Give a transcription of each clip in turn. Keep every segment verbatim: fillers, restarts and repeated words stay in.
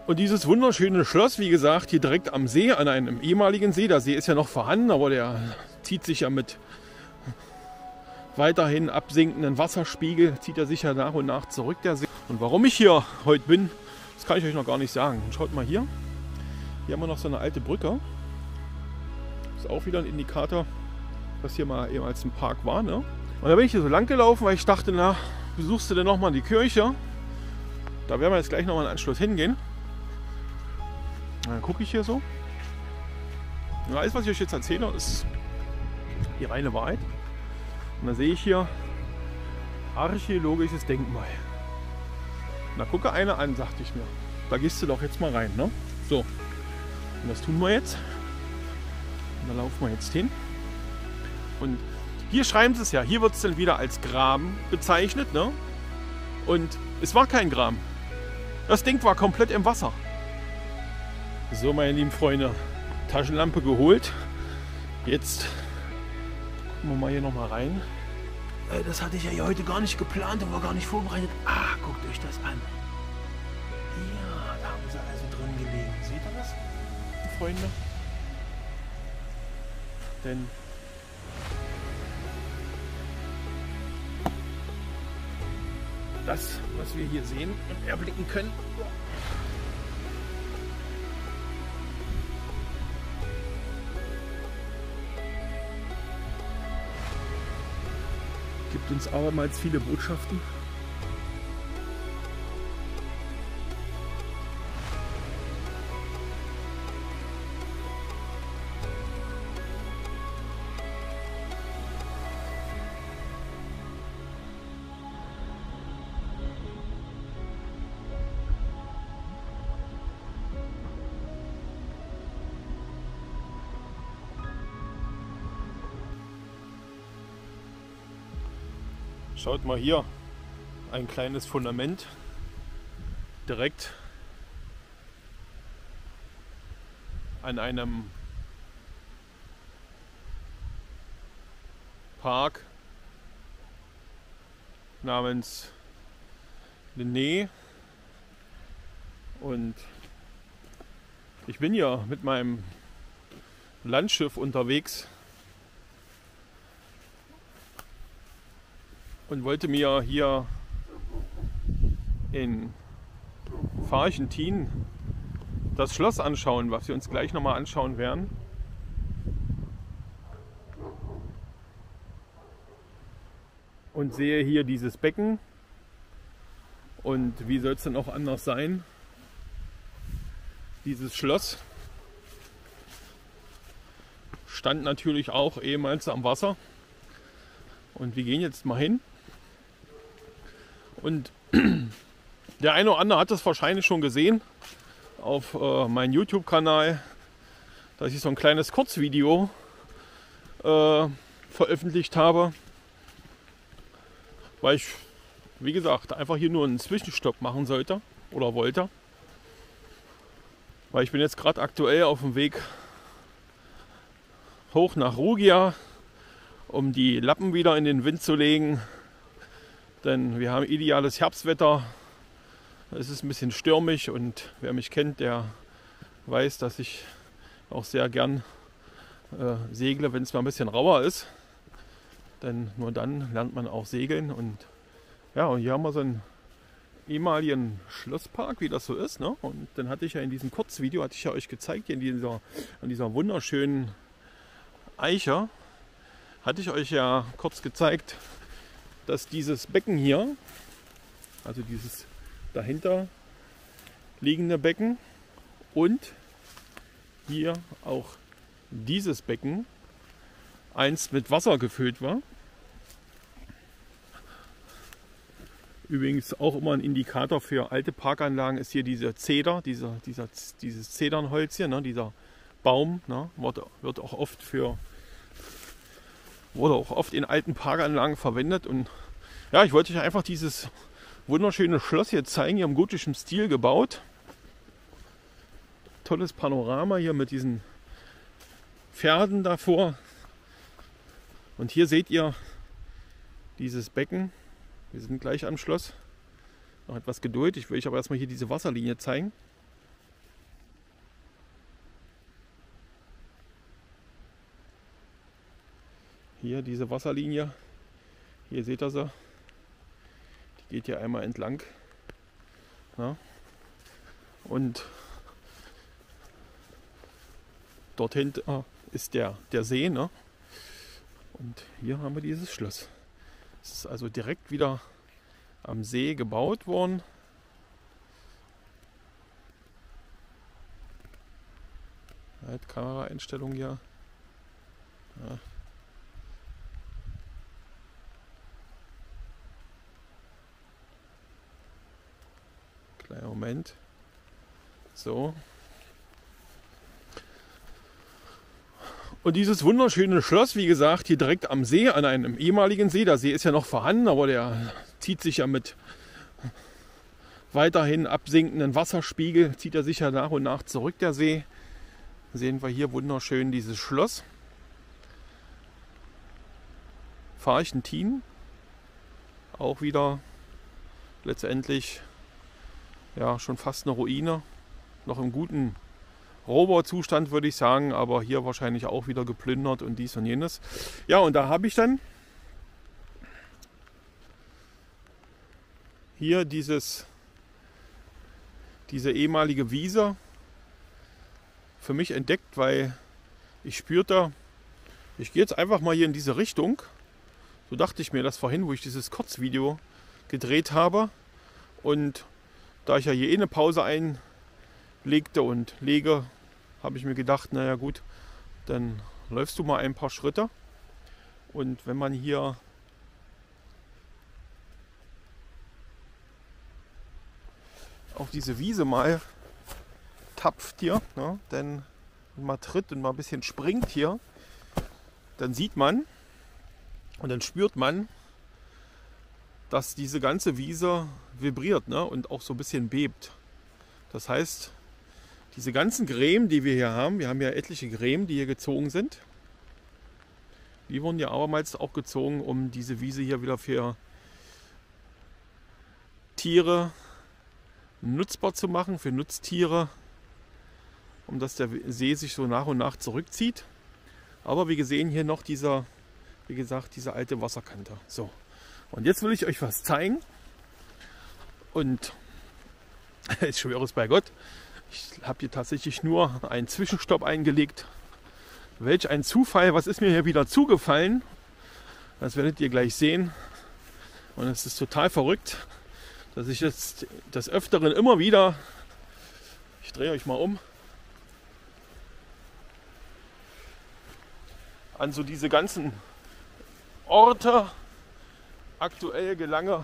Und dieses wunderschöne Schloss, wie gesagt, hier direkt am See, an einem ehemaligen See. Der See ist ja noch vorhanden, aber der zieht sich ja mit weiterhin absinkenden Wasserspiegel, zieht er sich ja nach und nach zurück, der See. Und warum ich hier heute bin, das kann ich euch noch gar nicht sagen. Schaut mal hier, hier haben wir noch so eine alte Brücke. Ist auch wieder ein Indikator, dass hier mal ehemals ein Park war. Ne? Und da bin ich hier so lang gelaufen, weil ich dachte, na, besuchst du denn nochmal die Kirche? Da werden wir jetzt gleich nochmal einen Anschluss hingehen. Dann gucke ich hier so. Und alles, was ich euch jetzt erzähle, ist die reine Wahrheit. Und da sehe ich hier archäologisches Denkmal. Na, gucke eine an, sagte ich mir. Da gehst du doch jetzt mal rein, ne? So. Und das tun wir jetzt. Und da laufen wir jetzt hin. Und hier schreiben sie es ja. Hier wird es dann wieder als Graben bezeichnet, ne? Und es war kein Graben. Das Ding war komplett im Wasser. So, meine lieben Freunde, Taschenlampe geholt. Jetzt gucken wir mal hier nochmal rein. Das hatte ich ja hier heute gar nicht geplant und war gar nicht vorbereitet. Ah, guckt euch das an. Ja, da haben sie also drin gelegen. Seht ihr das, Freunde? Denn das, was wir hier sehen und erblicken können, gibt uns abermals viele Botschaften. Schaut mal hier, ein kleines Fundament direkt an einem Park namens Linné. Und ich bin ja mit meinem Landschiff unterwegs und wollte mir hier in Farchentin das Schloss anschauen, was wir uns gleich nochmal anschauen werden. Und sehe hier dieses Becken. Und wie soll es denn auch anders sein? Dieses Schloss stand natürlich auch ehemals am Wasser. Und wir gehen jetzt mal hin. Und der eine oder andere hat das wahrscheinlich schon gesehen auf äh, meinem YouTube-Kanal, dass ich so ein kleines Kurzvideo äh, veröffentlicht habe, weil ich, wie gesagt, einfach hier nur einen Zwischenstopp machen sollte oder wollte. Weil ich bin jetzt gerade aktuell auf dem Weg hoch nach Rugia, um die Lappen wieder in den Wind zu legen. Denn wir haben ideales Herbstwetter. Es ist ein bisschen stürmisch und wer mich kennt, der weiß, dass ich auch sehr gern äh, segle, wenn es mal ein bisschen rauer ist. Denn nur dann lernt man auch segeln. Und ja, und hier haben wir so einen ehemaligen Schlosspark, wie das so ist. Ne? Und dann hatte ich ja in diesem Kurzvideo, hatte ich ja euch gezeigt, hier in dieser, an dieser wunderschönen Eiche, hatte ich euch ja kurz gezeigt, dass dieses Becken hier, also dieses dahinter liegende Becken und hier auch dieses Becken einst mit Wasser gefüllt war. Übrigens auch immer ein Indikator für alte Parkanlagen ist hier dieser Zeder, dieser, dieser, dieses Zedernholz hier, ne, dieser Baum, ne, wird, wird auch oft für wurde auch oft in alten Parkanlagen verwendet. Und ja, ich wollte euch einfach dieses wunderschöne Schloss hier zeigen, hier im gotischen Stil gebaut. Tolles Panorama hier mit diesen Pferden davor. Und hier seht ihr dieses Becken. Wir sind gleich am Schloss. Noch etwas Geduld. Ich will euch aber erstmal hier diese Wasserlinie zeigen. hier diese Wasserlinie, hier seht ihr sie, die geht hier einmal entlang. Ja. Und dort hinten ist der, der See, ne? Und hier haben wir dieses Schloss. Es ist also direkt wieder am See gebaut worden. Halt Kameraeinstellung hier. Ja. Kleiner Moment. So. Und dieses wunderschöne Schloss, wie gesagt, hier direkt am See, an einem ehemaligen See. Der See ist ja noch vorhanden, aber der zieht sich ja mit weiterhin absinkenden Wasserspiegel, zieht er sich ja nach und nach zurück, der See. Sehen wir hier wunderschön dieses Schloss. Farchenthin. Auch wieder letztendlich ja schon fast eine Ruine. Noch im guten Rohbauzustand, würde ich sagen, aber hier wahrscheinlich auch wieder geplündert und dies und jenes. Ja, und da habe ich dann hier dieses, diese ehemalige Wiese für mich entdeckt, weil ich spürte, ich gehe jetzt einfach mal hier in diese Richtung. So dachte ich mir das vorhin, wo ich dieses Kurzvideo gedreht habe. Und da ich ja hier eh eine Pause einlegte und lege, habe ich mir gedacht, naja gut, dann läufst du mal ein paar Schritte. Und wenn man hier auf diese Wiese mal tapft hier, ne, denn mal tritt und mal ein bisschen springt hier, dann sieht man und dann spürt man, dass diese ganze Wiese vibriert, ne, und auch so ein bisschen bebt. Das heißt, diese ganzen Gräben, die wir hier haben, wir haben ja etliche Gräben, die hier gezogen sind, die wurden ja abermals auch gezogen, um diese Wiese hier wieder für Tiere nutzbar zu machen, für Nutztiere, um dass der See sich so nach und nach zurückzieht. Aber wie gesehen hier noch dieser, wie gesagt, diese alte Wasserkante. So, und jetzt will ich euch was zeigen. Und ich schwöre es bei Gott, ich habe hier tatsächlich nur einen Zwischenstopp eingelegt. Welch ein Zufall, was ist mir hier wieder zugefallen? Das werdet ihr gleich sehen. Und es ist total verrückt, dass ich jetzt des Öfteren immer wieder, ich drehe euch mal um, an so diese ganzen Orte aktuell gelange,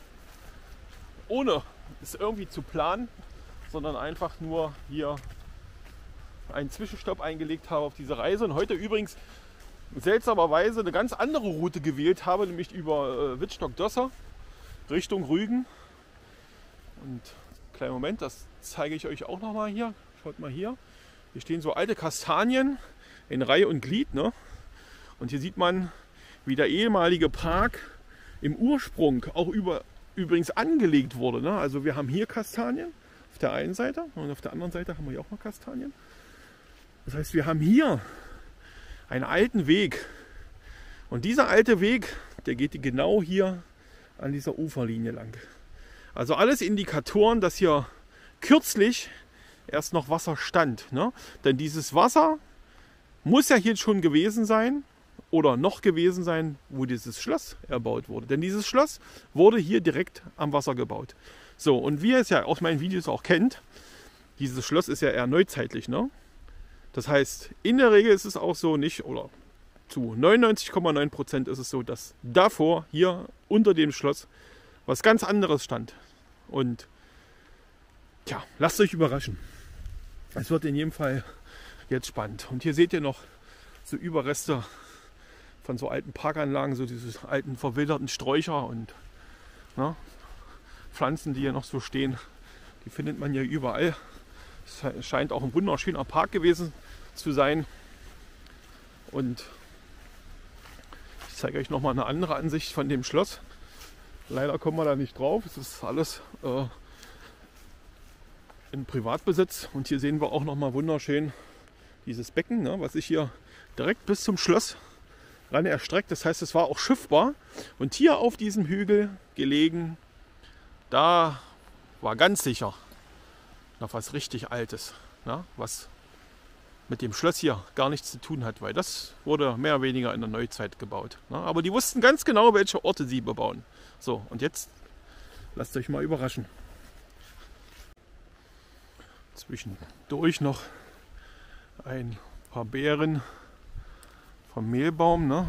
ohne es irgendwie zu planen, sondern einfach nur hier einen Zwischenstopp eingelegt habe auf diese Reise. Und heute übrigens seltsamerweise eine ganz andere Route gewählt habe, nämlich über äh, Wittstock-Dosser Richtung Rügen. Und kleinen Moment, das zeige ich euch auch noch mal hier. Schaut mal hier. Hier stehen so alte Kastanien in Reihe und Glied, ne? Und hier sieht man, wie der ehemalige Park im Ursprung auch über, übrigens angelegt wurde, ne? Also wir haben hier Kastanien auf der einen Seite und auf der anderen Seite haben wir hier auch mal Kastanien. Das heißt, wir haben hier einen alten Weg. Und dieser alte Weg, der geht genau hier an dieser Uferlinie lang. Also alles Indikatoren, dass hier kürzlich erst noch Wasser stand, ne? Denn dieses Wasser muss ja hier schon gewesen sein oder noch gewesen sein, wo dieses Schloss erbaut wurde. Denn dieses Schloss wurde hier direkt am Wasser gebaut. So, und wie ihr es ja aus meinen Videos auch kennt, dieses Schloss ist ja eher neuzeitlich, ne? Das heißt, in der Regel ist es auch so nicht, oder zu neunundneunzig Komma neun Prozent ist es so, dass davor hier unter dem Schloss was ganz anderes stand. Und tja, lasst euch überraschen. Es wird in jedem Fall jetzt spannend. Und hier seht ihr noch so Überreste von so alten Parkanlagen, so diese alten verwilderten Sträucher und ne, Pflanzen, die hier noch so stehen. Die findet man ja überall. Es scheint auch ein wunderschöner Park gewesen zu sein. Und ich zeige euch noch mal eine andere Ansicht von dem Schloss. Leider kommen wir da nicht drauf. Es ist alles äh, in Privatbesitz. Und hier sehen wir auch noch mal wunderschön dieses Becken, ne, was sich hier direkt bis zum Schloss ran erstreckt. Das heißt, es war auch schiffbar. Und hier auf diesem Hügel gelegen, da war ganz sicher noch was richtig Altes, na, was mit dem Schloss hier gar nichts zu tun hat, weil das wurde mehr oder weniger in der Neuzeit gebaut. Na, aber die wussten ganz genau, welche Orte sie bebauen. So, und jetzt lasst euch mal überraschen. Zwischendurch noch ein paar Beeren vom Mehlbaum. Ne?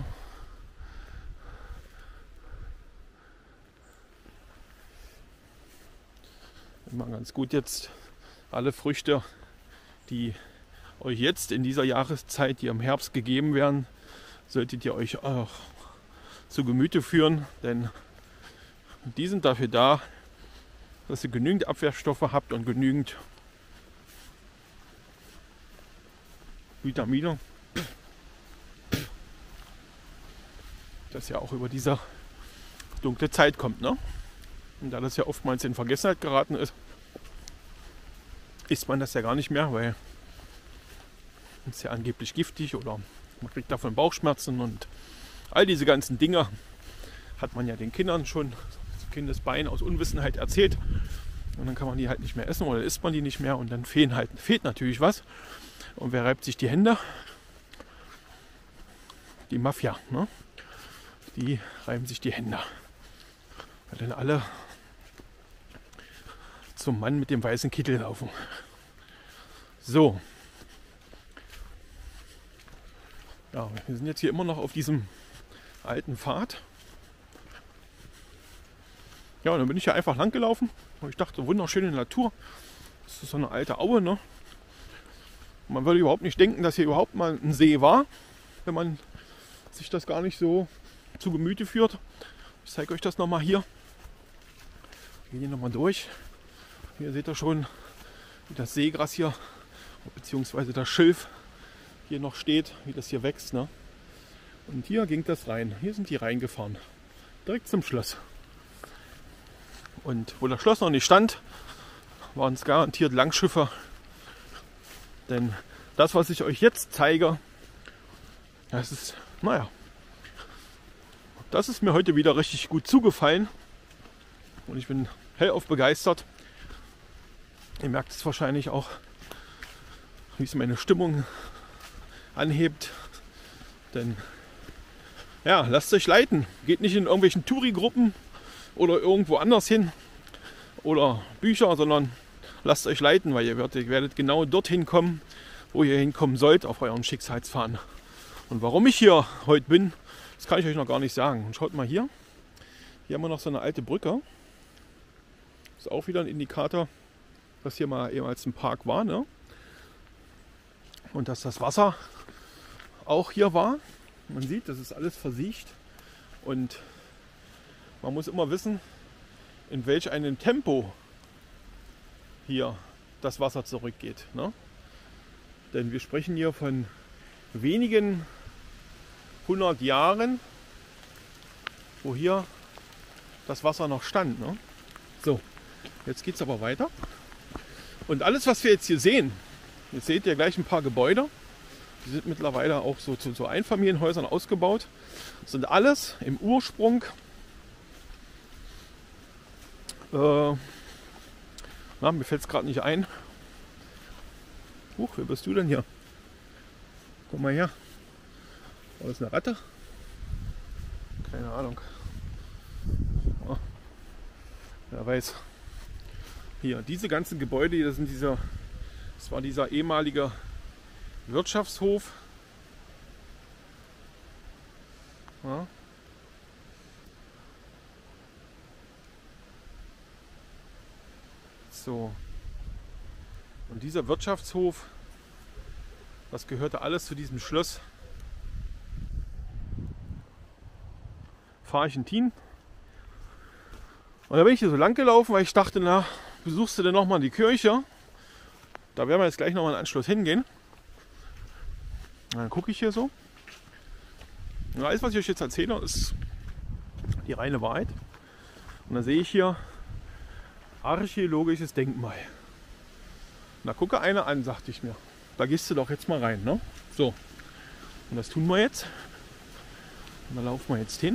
Immer ganz gut jetzt alle Früchte, die euch jetzt in dieser Jahreszeit, die im Herbst gegeben werden, solltet ihr euch auch zu Gemüte führen, denn die sind dafür da, dass ihr genügend Abwehrstoffe habt und genügend Vitamine, dass ja auch über diese dunkle Zeit kommt. Ne? Und da das ja oftmals in Vergessenheit geraten ist, isst man das ja gar nicht mehr, weil es ist ja angeblich giftig oder man kriegt davon Bauchschmerzen und all diese ganzen Dinge hat man ja den Kindern schon zu Kindesbein aus Unwissenheit erzählt. Und dann kann man die halt nicht mehr essen oder isst man die nicht mehr und dann fehlen halt, fehlt natürlich was. Und wer reibt sich die Hände? Die Mafia. Ne? Die reiben sich die Hände. Weil dann alle zum Mann mit dem weißen Kittel laufen. So. Ja, wir sind jetzt hier immer noch auf diesem alten Pfad. Ja, und dann bin ich hier einfach lang gelaufen. Und ich dachte, wunderschöne Natur. Das ist so eine alte Aue, ne? Man würde überhaupt nicht denken, dass hier überhaupt mal ein See war, wenn man sich das gar nicht so zu Gemüte führt. Ich zeige euch das nochmal hier. Wir gehen hier nochmal durch. Hier seht ihr schon, wie das Seegras hier, beziehungsweise das Schilf hier noch steht, wie das hier wächst. Ne? Und hier ging das rein. Hier sind die reingefahren. Direkt zum Schloss. Und wo das Schloss noch nicht stand, waren es garantiert Langschiffe. Denn das, was ich euch jetzt zeige, das ist, naja, das ist mir heute wieder richtig gut zugefallen. Und ich bin hellauf begeistert. Ihr merkt es wahrscheinlich auch, wie es meine Stimmung anhebt. Denn, ja, lasst euch leiten. Geht nicht in irgendwelchen Touri-Gruppen oder irgendwo anders hin oder Bücher, sondern lasst euch leiten, weil ihr werdet, ihr werdet genau dorthin kommen, wo ihr hinkommen sollt auf euren Schicksalsfaden. Und warum ich hier heute bin, das kann ich euch noch gar nicht sagen. Und schaut mal hier. Hier haben wir noch so eine alte Brücke. Ist auch wieder ein Indikator, dass hier mal ehemals ein Park war. Ne? Und dass das Wasser auch hier war. Man sieht, das ist alles versiegt. Und man muss immer wissen, in welch einem Tempo hier das Wasser zurückgeht. Ne? Denn wir sprechen hier von wenigen hundert Jahren, wo hier das Wasser noch stand. Ne? So, jetzt geht es aber weiter. Und alles, was wir jetzt hier sehen, jetzt seht ihr gleich ein paar Gebäude, die sind mittlerweile auch so zu so Einfamilienhäusern ausgebaut, das sind alles im Ursprung äh, na, mir fällt es gerade nicht ein. Huch, wer bist du denn hier? Komm mal her. War das eine Ratte? Keine Ahnung. Oh. Wer weiß. Hier, diese ganzen Gebäude, das sind dieser, das war dieser ehemalige Wirtschaftshof. Ja. So. Und dieser Wirtschaftshof, das gehörte alles zu diesem Schloss Farchentin. Und da bin ich hier so lang gelaufen, weil ich dachte, na, besuchst du denn nochmal die Kirche? Da werden wir jetzt gleich nochmal einen Anschluss hingehen. Und dann gucke ich hier so. Und alles, was ich euch jetzt erzähle, ist die reine Wahrheit. Und dann sehe ich hier archäologisches Denkmal. Und da gucke einer an, sagte ich mir. Da gehst du doch jetzt mal rein. Ne? So. Und das tun wir jetzt. Und da laufen wir jetzt hin.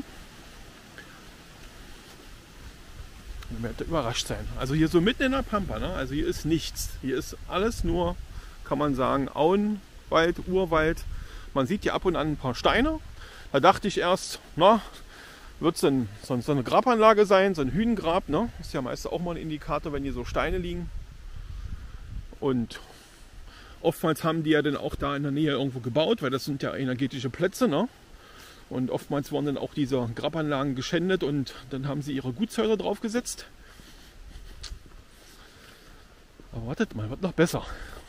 Und ihr werdet überrascht sein. Also hier so mitten in der Pampa, ne? Also hier ist nichts. Hier ist alles nur, kann man sagen, Auenwald, Urwald. Man sieht hier ab und an ein paar Steine. Da dachte ich erst, na, wird es denn so, so eine Grabanlage sein, so ein Hünengrab, ne? Ist ja meistens auch mal ein Indikator, wenn hier so Steine liegen. Und oftmals haben die ja dann auch da in der Nähe irgendwo gebaut, weil das sind ja energetische Plätze, ne? Und oftmals wurden dann auch diese Grabanlagen geschändet und dann haben sie ihre Gutshäuser draufgesetzt. Aber wartet mal, wird noch besser.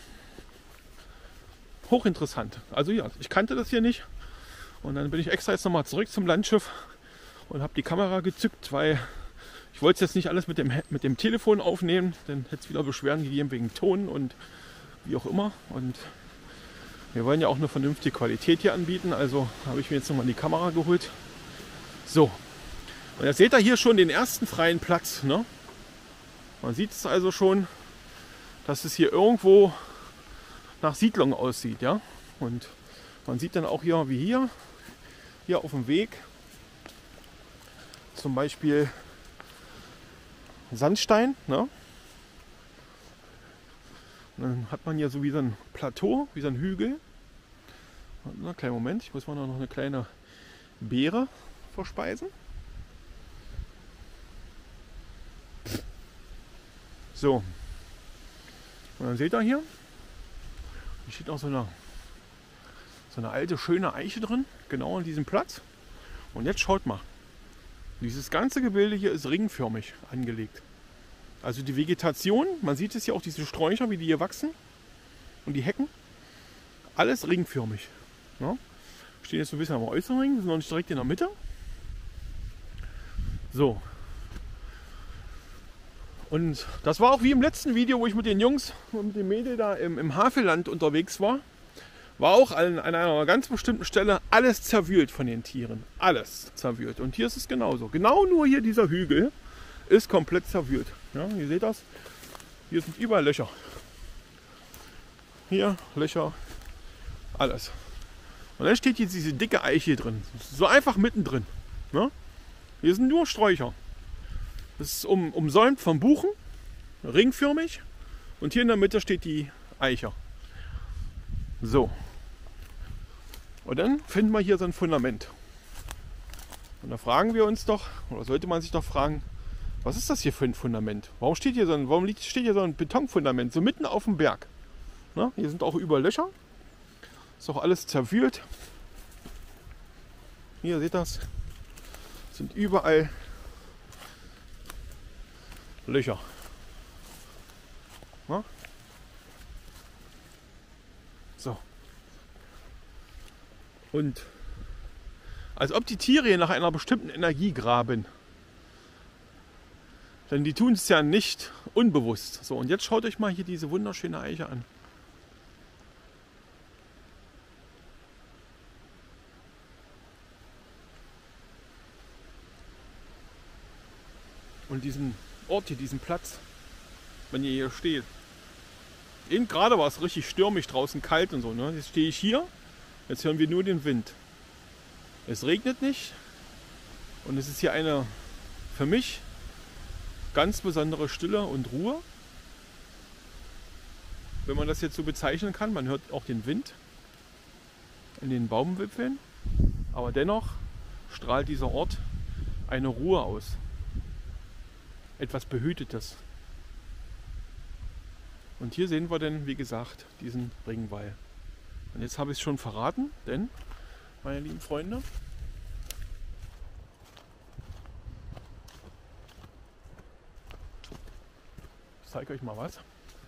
Hochinteressant. Also ja, ich kannte das hier nicht. Und dann bin ich extra jetzt nochmal zurück zum Landschiff und habe die Kamera gezückt, weil ich wollte jetzt nicht alles mit dem, mit dem Telefon aufnehmen. Dann hätte es wieder Beschwerden gegeben wegen Ton und wie auch immer. Und wir wollen ja auch eine vernünftige Qualität hier anbieten. Also habe ich mir jetzt nochmal die Kamera geholt. So. Und jetzt seht ihr hier schon den ersten freien Platz. Ne? Man sieht es also schon, dass es hier irgendwo nach Siedlung aussieht. Ja? Und man sieht dann auch hier, wie hier, hier auf dem Weg, zum Beispiel Sandstein. Ne? Und dann hat man hier so wie so ein Plateau, wie so ein Hügel. Na, kleinen Moment, ich muss mal noch eine kleine Beere verspeisen. So. Und dann seht ihr hier, hier steht auch so eine, so eine alte, schöne Eiche drin, genau an diesem Platz. Und jetzt schaut mal. Dieses ganze Gebilde hier ist ringförmig angelegt. Also die Vegetation, man sieht es hier auch, diese Sträucher, wie die hier wachsen und die Hecken, alles ringförmig. Ja? Stehen jetzt so ein bisschen am äußeren Ring, sind noch nicht direkt in der Mitte. So. Und das war auch wie im letzten Video, wo ich mit den Jungs und mit dem Mädel da im, im Havelland unterwegs war. War auch an, an einer ganz bestimmten Stelle alles zerwühlt von den Tieren. Alles zerwühlt. Und hier ist es genauso. Genau nur hier dieser Hügel ist komplett zerwühlt. Ja, ihr seht das. Hier sind überall Löcher. Hier Löcher. Alles. Und dann steht jetzt diese dicke Eiche drin. So einfach mittendrin. Ja? Hier sind nur Sträucher. Das ist um, umsäumt vom Buchen. Ringförmig. Und hier in der Mitte steht die Eiche. So. Und dann finden wir hier so ein Fundament. Und da fragen wir uns doch, oder sollte man sich doch fragen, was ist das hier für ein Fundament? Warum steht hier so ein, warum liegt, steht hier so ein Betonfundament, so mitten auf dem Berg? Na, hier sind auch überall Löcher. Ist auch alles zerwühlt. Hier seht ihr das. Sind überall Löcher. Na? So. Und als ob die Tiere hier nach einer bestimmten Energie graben. Denn die tun es ja nicht unbewusst. So, und jetzt schaut euch mal hier diese wunderschöne Eiche an. Und diesen Ort hier, diesen Platz, wenn ihr hier steht. Eben gerade war es richtig stürmisch draußen, kalt und so. Ne? Jetzt stehe ich hier, jetzt hören wir nur den Wind. Es regnet nicht und es ist hier eine für mich ganz besondere Stille und Ruhe. Wenn man das jetzt so bezeichnen kann, man hört auch den Wind in den Baumwipfeln, aber dennoch strahlt dieser Ort eine Ruhe aus. Etwas Behütetes. Und hier sehen wir dann, wie gesagt, diesen Ringwall. Und jetzt habe ich es schon verraten, denn, meine lieben Freunde, ich zeige euch mal was.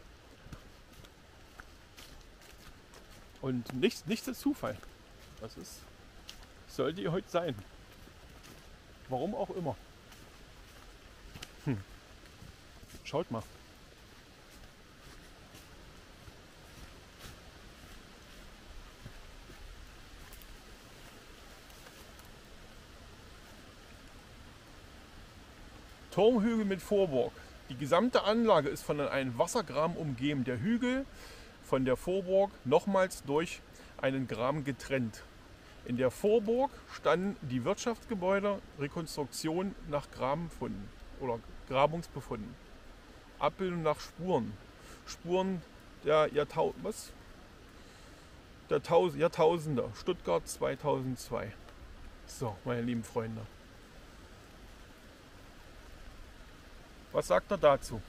Und nichts, nichts ist Zufall. Das ist, sollte ihr heute sein. Warum auch immer. Hm. Schaut mal. Turmhügel mit Vorburg. Die gesamte Anlage ist von einem Wassergraben umgeben. Der Hügel von der Vorburg nochmals durch einen Graben getrennt. In der Vorburg standen die Wirtschaftsgebäude, Rekonstruktion nach Grabenfunden oder Grabungsbefunden. Abbildung nach Spuren. Spuren der, Jahrtau was? der Taus Jahrtausende. Stuttgart zweitausendzwei. So, meine lieben Freunde. Was sagt er dazu?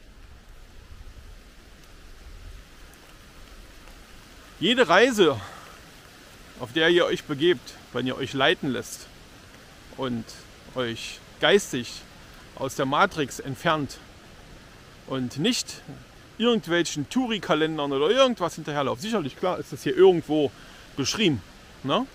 Jede Reise, auf der ihr euch begebt, wenn ihr euch leiten lässt und euch geistig aus der Matrix entfernt und nicht irgendwelchen Touri-Kalendern oder irgendwas hinterherlauft. Sicherlich, klar, ist das hier irgendwo beschrieben. Ne?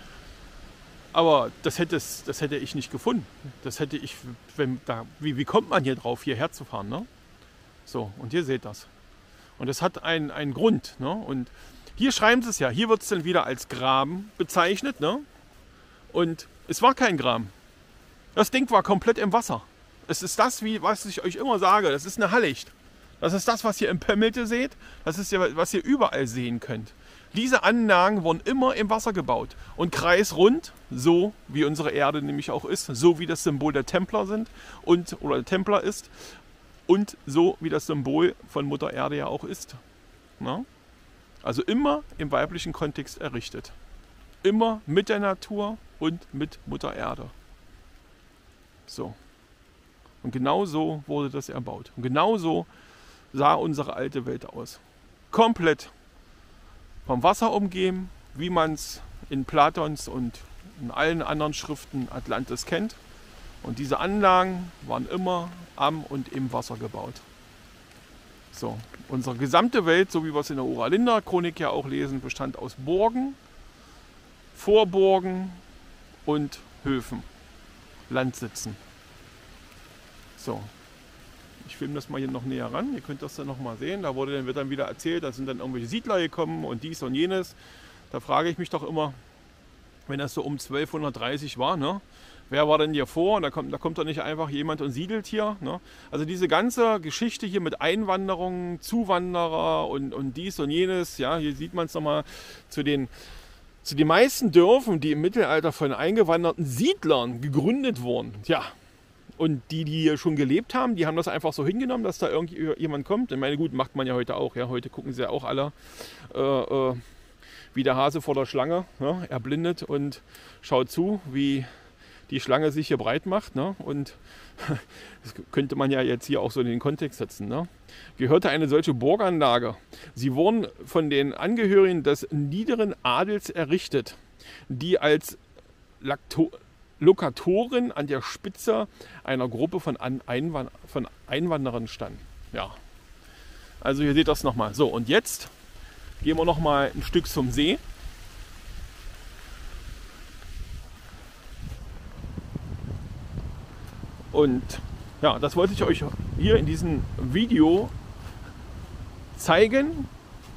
Aber das hätte, es, das hätte ich nicht gefunden. Das hätte ich, wenn da, wie, wie kommt man hier drauf, hierher zu fahren? Ne? So, und ihr seht das. Und das hat einen, einen Grund. Ne? Und hier schreiben sie es ja. Hier wird es dann wieder als Graben bezeichnet. Ne? Und es war kein Graben. Das Ding war komplett im Wasser. Es ist das, wie, was ich euch immer sage. Das ist eine Hallicht. Das ist das, was ihr im Pömmelte seht. Das ist ja, was ihr überall sehen könnt. Diese Anlagen wurden immer im Wasser gebaut. Und kreisrund, so wie unsere Erde nämlich auch ist. So wie das Symbol der Templer sind und, oder der Templer ist. Und so wie das Symbol von Mutter Erde ja auch ist. Na? Also immer im weiblichen Kontext errichtet. Immer mit der Natur und mit Mutter Erde. So. Und genau so wurde das erbaut. Und genau so sah unsere alte Welt aus. Komplett vom Wasser umgeben, wie man es in Platons und in allen anderen Schriften Atlantis kennt. Und diese Anlagen waren immer am und im Wasser gebaut. So, unsere gesamte Welt, so wie wir es in der Oralinda-Chronik ja auch lesen, bestand aus Burgen, Vorburgen und Höfen, Landsitzen. So, ich filme das mal hier noch näher ran, ihr könnt das dann noch mal sehen. Da wurde dann, wird dann wieder erzählt, da sind dann irgendwelche Siedler gekommen und dies und jenes. Da frage ich mich doch immer, wenn das so um zwölfhundertdreißig war, ne? Wer war denn hier vor? Und da kommt, da kommt doch nicht einfach jemand und siedelt hier. Ne? Also diese ganze Geschichte hier mit Einwanderung, Zuwanderer und, und dies und jenes, ja, hier sieht man es nochmal zu den, zu den meisten Dörfern, die im Mittelalter von eingewanderten Siedlern gegründet wurden. Ja, und die, die hier schon gelebt haben, die haben das einfach so hingenommen, dass da irgendjemand kommt. Ich meine, gut, macht man ja heute auch. Ja? Heute gucken sie ja auch alle äh, äh, wie der Hase vor der Schlange. Ne? Er blindet und schaut zu, wie die Schlange sich hier breit macht. Ne? Und das könnte man ja jetzt hier auch so in den Kontext setzen. Ne? Gehörte eine solche Burganlage. Sie wurden von den Angehörigen des niederen Adels errichtet, die als Lakto Lokatoren an der Spitze einer Gruppe von, Einwan von Einwanderern standen. Ja. Also hier seht ihr das nochmal. So, und jetzt gehen wir nochmal ein Stück zum See. Und ja, das wollte ich euch hier in diesem Video zeigen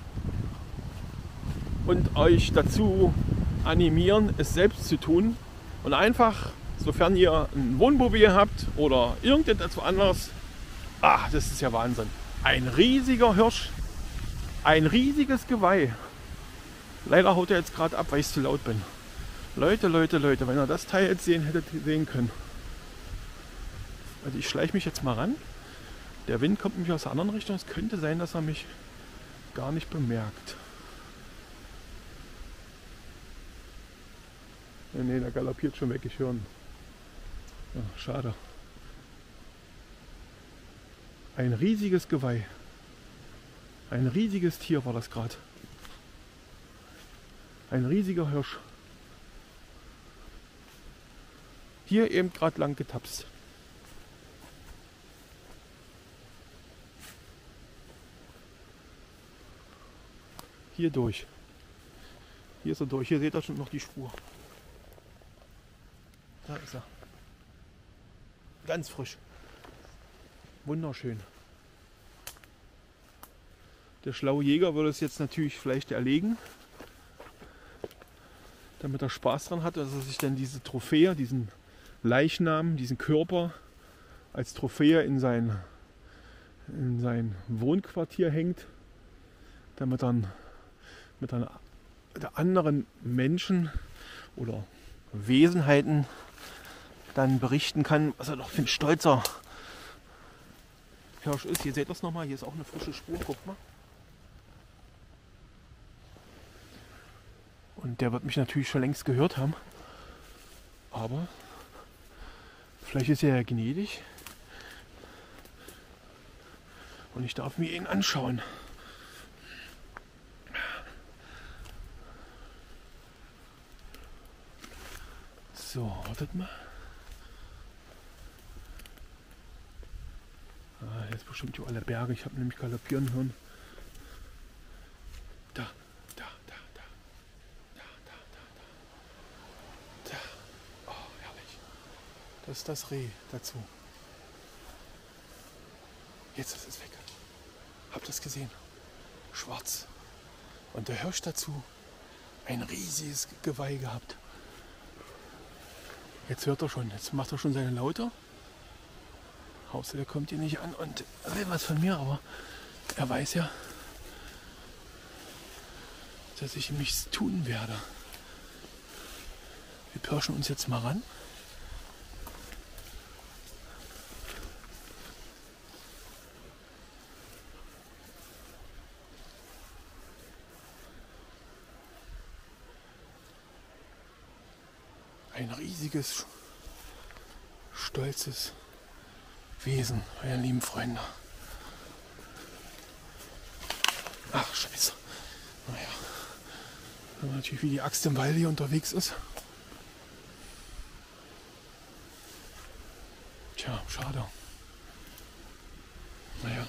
und euch dazu animieren, es selbst zu tun. Und einfach, sofern ihr ein Wohnmobil habt oder irgendetwas anderes, ah, das ist ja Wahnsinn. Ein riesiger Hirsch, ein riesiges Geweih. Leider haut er jetzt gerade ab, weil ich zu laut bin. Leute, Leute, Leute, wenn ihr das Teil jetzt sehen hättet, sehen können. Also ich schleiche mich jetzt mal ran. Der Wind kommt nämlich aus der anderen Richtung. Es könnte sein, dass er mich gar nicht bemerkt. Ja, nee, der galoppiert schon weg, ich höre ihn. Ja, schade. Ein riesiges Geweih. Ein riesiges Tier war das gerade. Ein riesiger Hirsch. Hier eben gerade lang getapst. Hier durch. Hier ist er durch. Hier seht ihr schon noch die Spur. Da ist er. Ganz frisch. Wunderschön. Der schlaue Jäger würde es jetzt natürlich vielleicht erlegen, damit er Spaß dran hat, dass er sich dann diese Trophäe, diesen Leichnam, diesen Körper als Trophäe in sein, in sein Wohnquartier hängt, damit dann mit einer, mit anderen Menschen oder Wesenheiten dann berichten kann, was er doch für ein stolzer Hirsch ist. Hier seht ihr das nochmal, hier ist auch eine frische Spur, guckt mal. Und der wird mich natürlich schon längst gehört haben. Aber vielleicht ist er ja gnädig. Und ich darf mir ihn anschauen. So, wartet mal. Ah, jetzt bestimmt hier alle Berge. Ich habe nämlich galoppieren hören. Da, da, da, da. Da, da, da, da. Da. Oh, herrlich. Das ist das Reh dazu. Jetzt ist es weg. Habt ihr es gesehen? Schwarz. Und der Hirsch dazu ein riesiges Geweih gehabt. Jetzt hört er schon, jetzt macht er schon seine Laute. Hauptsache, der kommt hier nicht an und will was von mir, aber er weiß ja, dass ich ihm nichts tun werde. Wir pirschen uns jetzt mal ran. Ein riesiges, stolzes Wesen, meine lieben Freunde. Ach, scheiße. Naja, wenn man natürlich wie die Axt im Wald hier unterwegs ist. Tja, schade. Naja.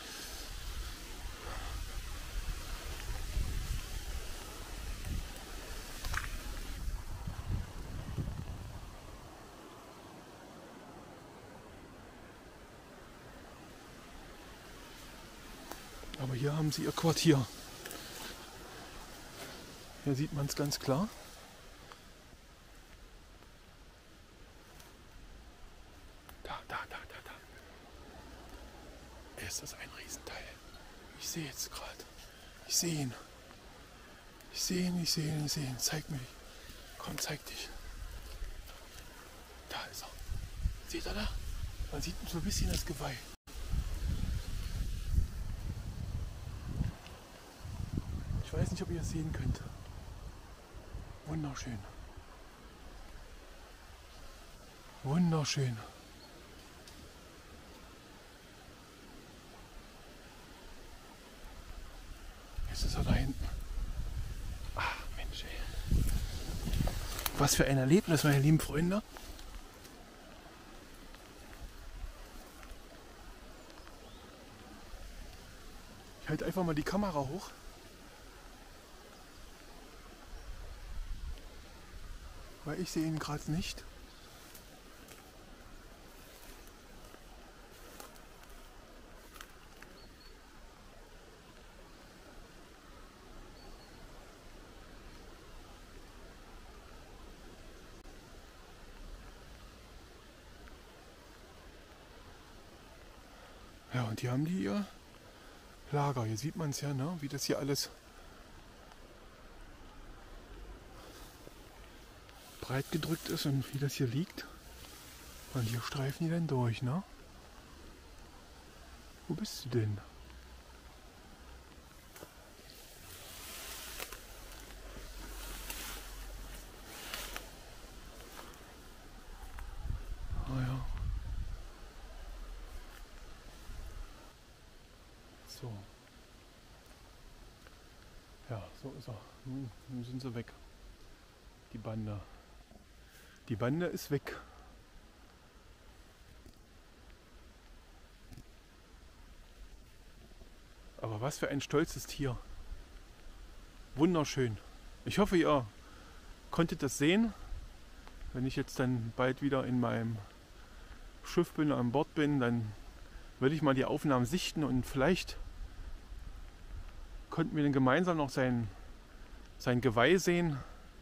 Aber hier haben sie ihr Quartier. Hier sieht man es ganz klar. Da, da, da, da, da. Ist das ein Riesenteil. Ich sehe jetzt gerade. Ich sehe ihn. Ich sehe ihn, ich sehe ihn, ich sehe ihn. Zeig mich. Komm, zeig dich. Da ist er. Seht ihr da? Man sieht so ein bisschen das Geweih. Ich weiß nicht, ob ihr es sehen könnt. Wunderschön. Wunderschön. Jetzt ist er da hinten. Ach Mensch, ey. Was für ein Erlebnis, meine lieben Freunde. Ich halte einfach mal die Kamera hoch. Weil ich sehe ihn gerade nicht. Ja, und hier haben die ihr Lager. Hier sieht man es ja, ne? Wie das hier alles breit gedrückt ist und wie das hier liegt. Und hier streifen die dann durch, ne? Wo bist du denn? Ah ja. So. Ja, so ist er. Nun, nun sind sie weg. Die Bande. Die Bande ist weg. Aber was für ein stolzes Tier. Wunderschön. Ich hoffe, ihr konntet das sehen. Wenn ich jetzt dann bald wieder in meinem Schiff bin, an Bord bin, dann werde ich mal die Aufnahmen sichten und vielleicht konnten wir dann gemeinsam noch sein, sein Geweih sehen.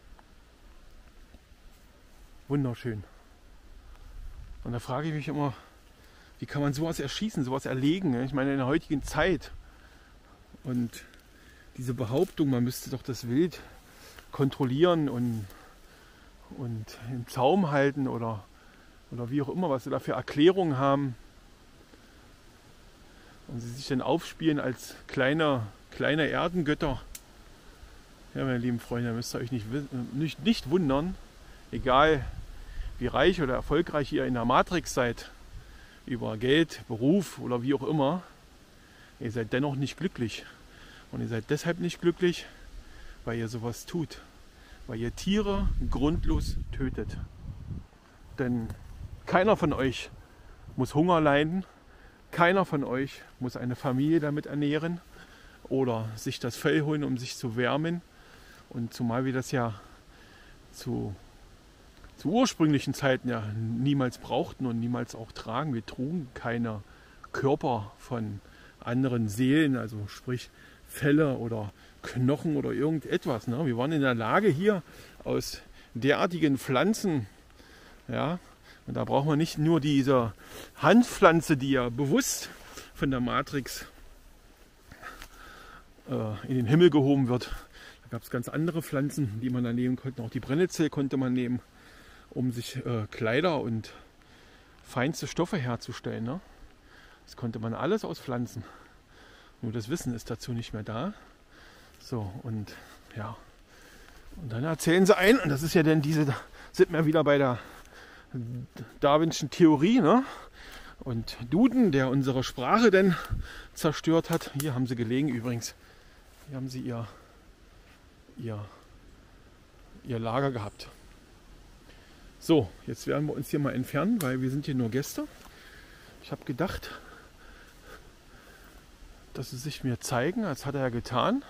Wunderschön. Und da frage ich mich immer, wie kann man sowas erschießen, sowas erlegen? Ich meine, in der heutigen Zeit. Und diese Behauptung, man müsste doch das Wild kontrollieren und und im Zaum halten oder, oder wie auch immer, was sie da für Erklärungen haben. Und sie sich dann aufspielen als kleine, kleine Erdengötter. Ja, meine lieben Freunde, müsst ihr euch nicht, nicht, nicht wundern, egal wie reich oder erfolgreich ihr in der Matrix seid, über Geld, Beruf oder wie auch immer, ihr seid dennoch nicht glücklich. Und ihr seid deshalb nicht glücklich, weil ihr sowas tut. Weil ihr Tiere grundlos tötet. Denn keiner von euch muss Hunger leiden. Keiner von euch muss eine Familie damit ernähren oder sich das Fell holen, um sich zu wärmen. Und zumal wir das ja zu, zu ursprünglichen Zeiten ja niemals brauchten und niemals auch tragen. Wir trugen keine Körper von anderen Seelen, also sprich Felle oder Knochen oder irgendetwas. Ne? Wir waren in der Lage, hier aus derartigen Pflanzen, ja, und da braucht man nicht nur diese Handpflanze, die ja bewusst von der Matrix äh, in den Himmel gehoben wird. Da gab es ganz andere Pflanzen, die man da nehmen konnte. Auch die Brennnessel konnte man nehmen, um sich äh, Kleider und feinste Stoffe herzustellen. Ne? Das konnte man alles aus Pflanzen. Nur das Wissen ist dazu nicht mehr da. So, und ja. Und dann erzählen sie ein, und das ist ja dann diese, sind wir wieder bei der Darwinschen Theorie, ne? Und Duden, der unsere Sprache denn zerstört hat. Hier haben sie gelegen übrigens. Hier haben sie ihr, ihr, ihr Lager gehabt. So, jetzt werden wir uns hier mal entfernen, weil wir sind hier nur Gäste. Ich habe gedacht, dass sie sich mir zeigen, als hat er ja getan.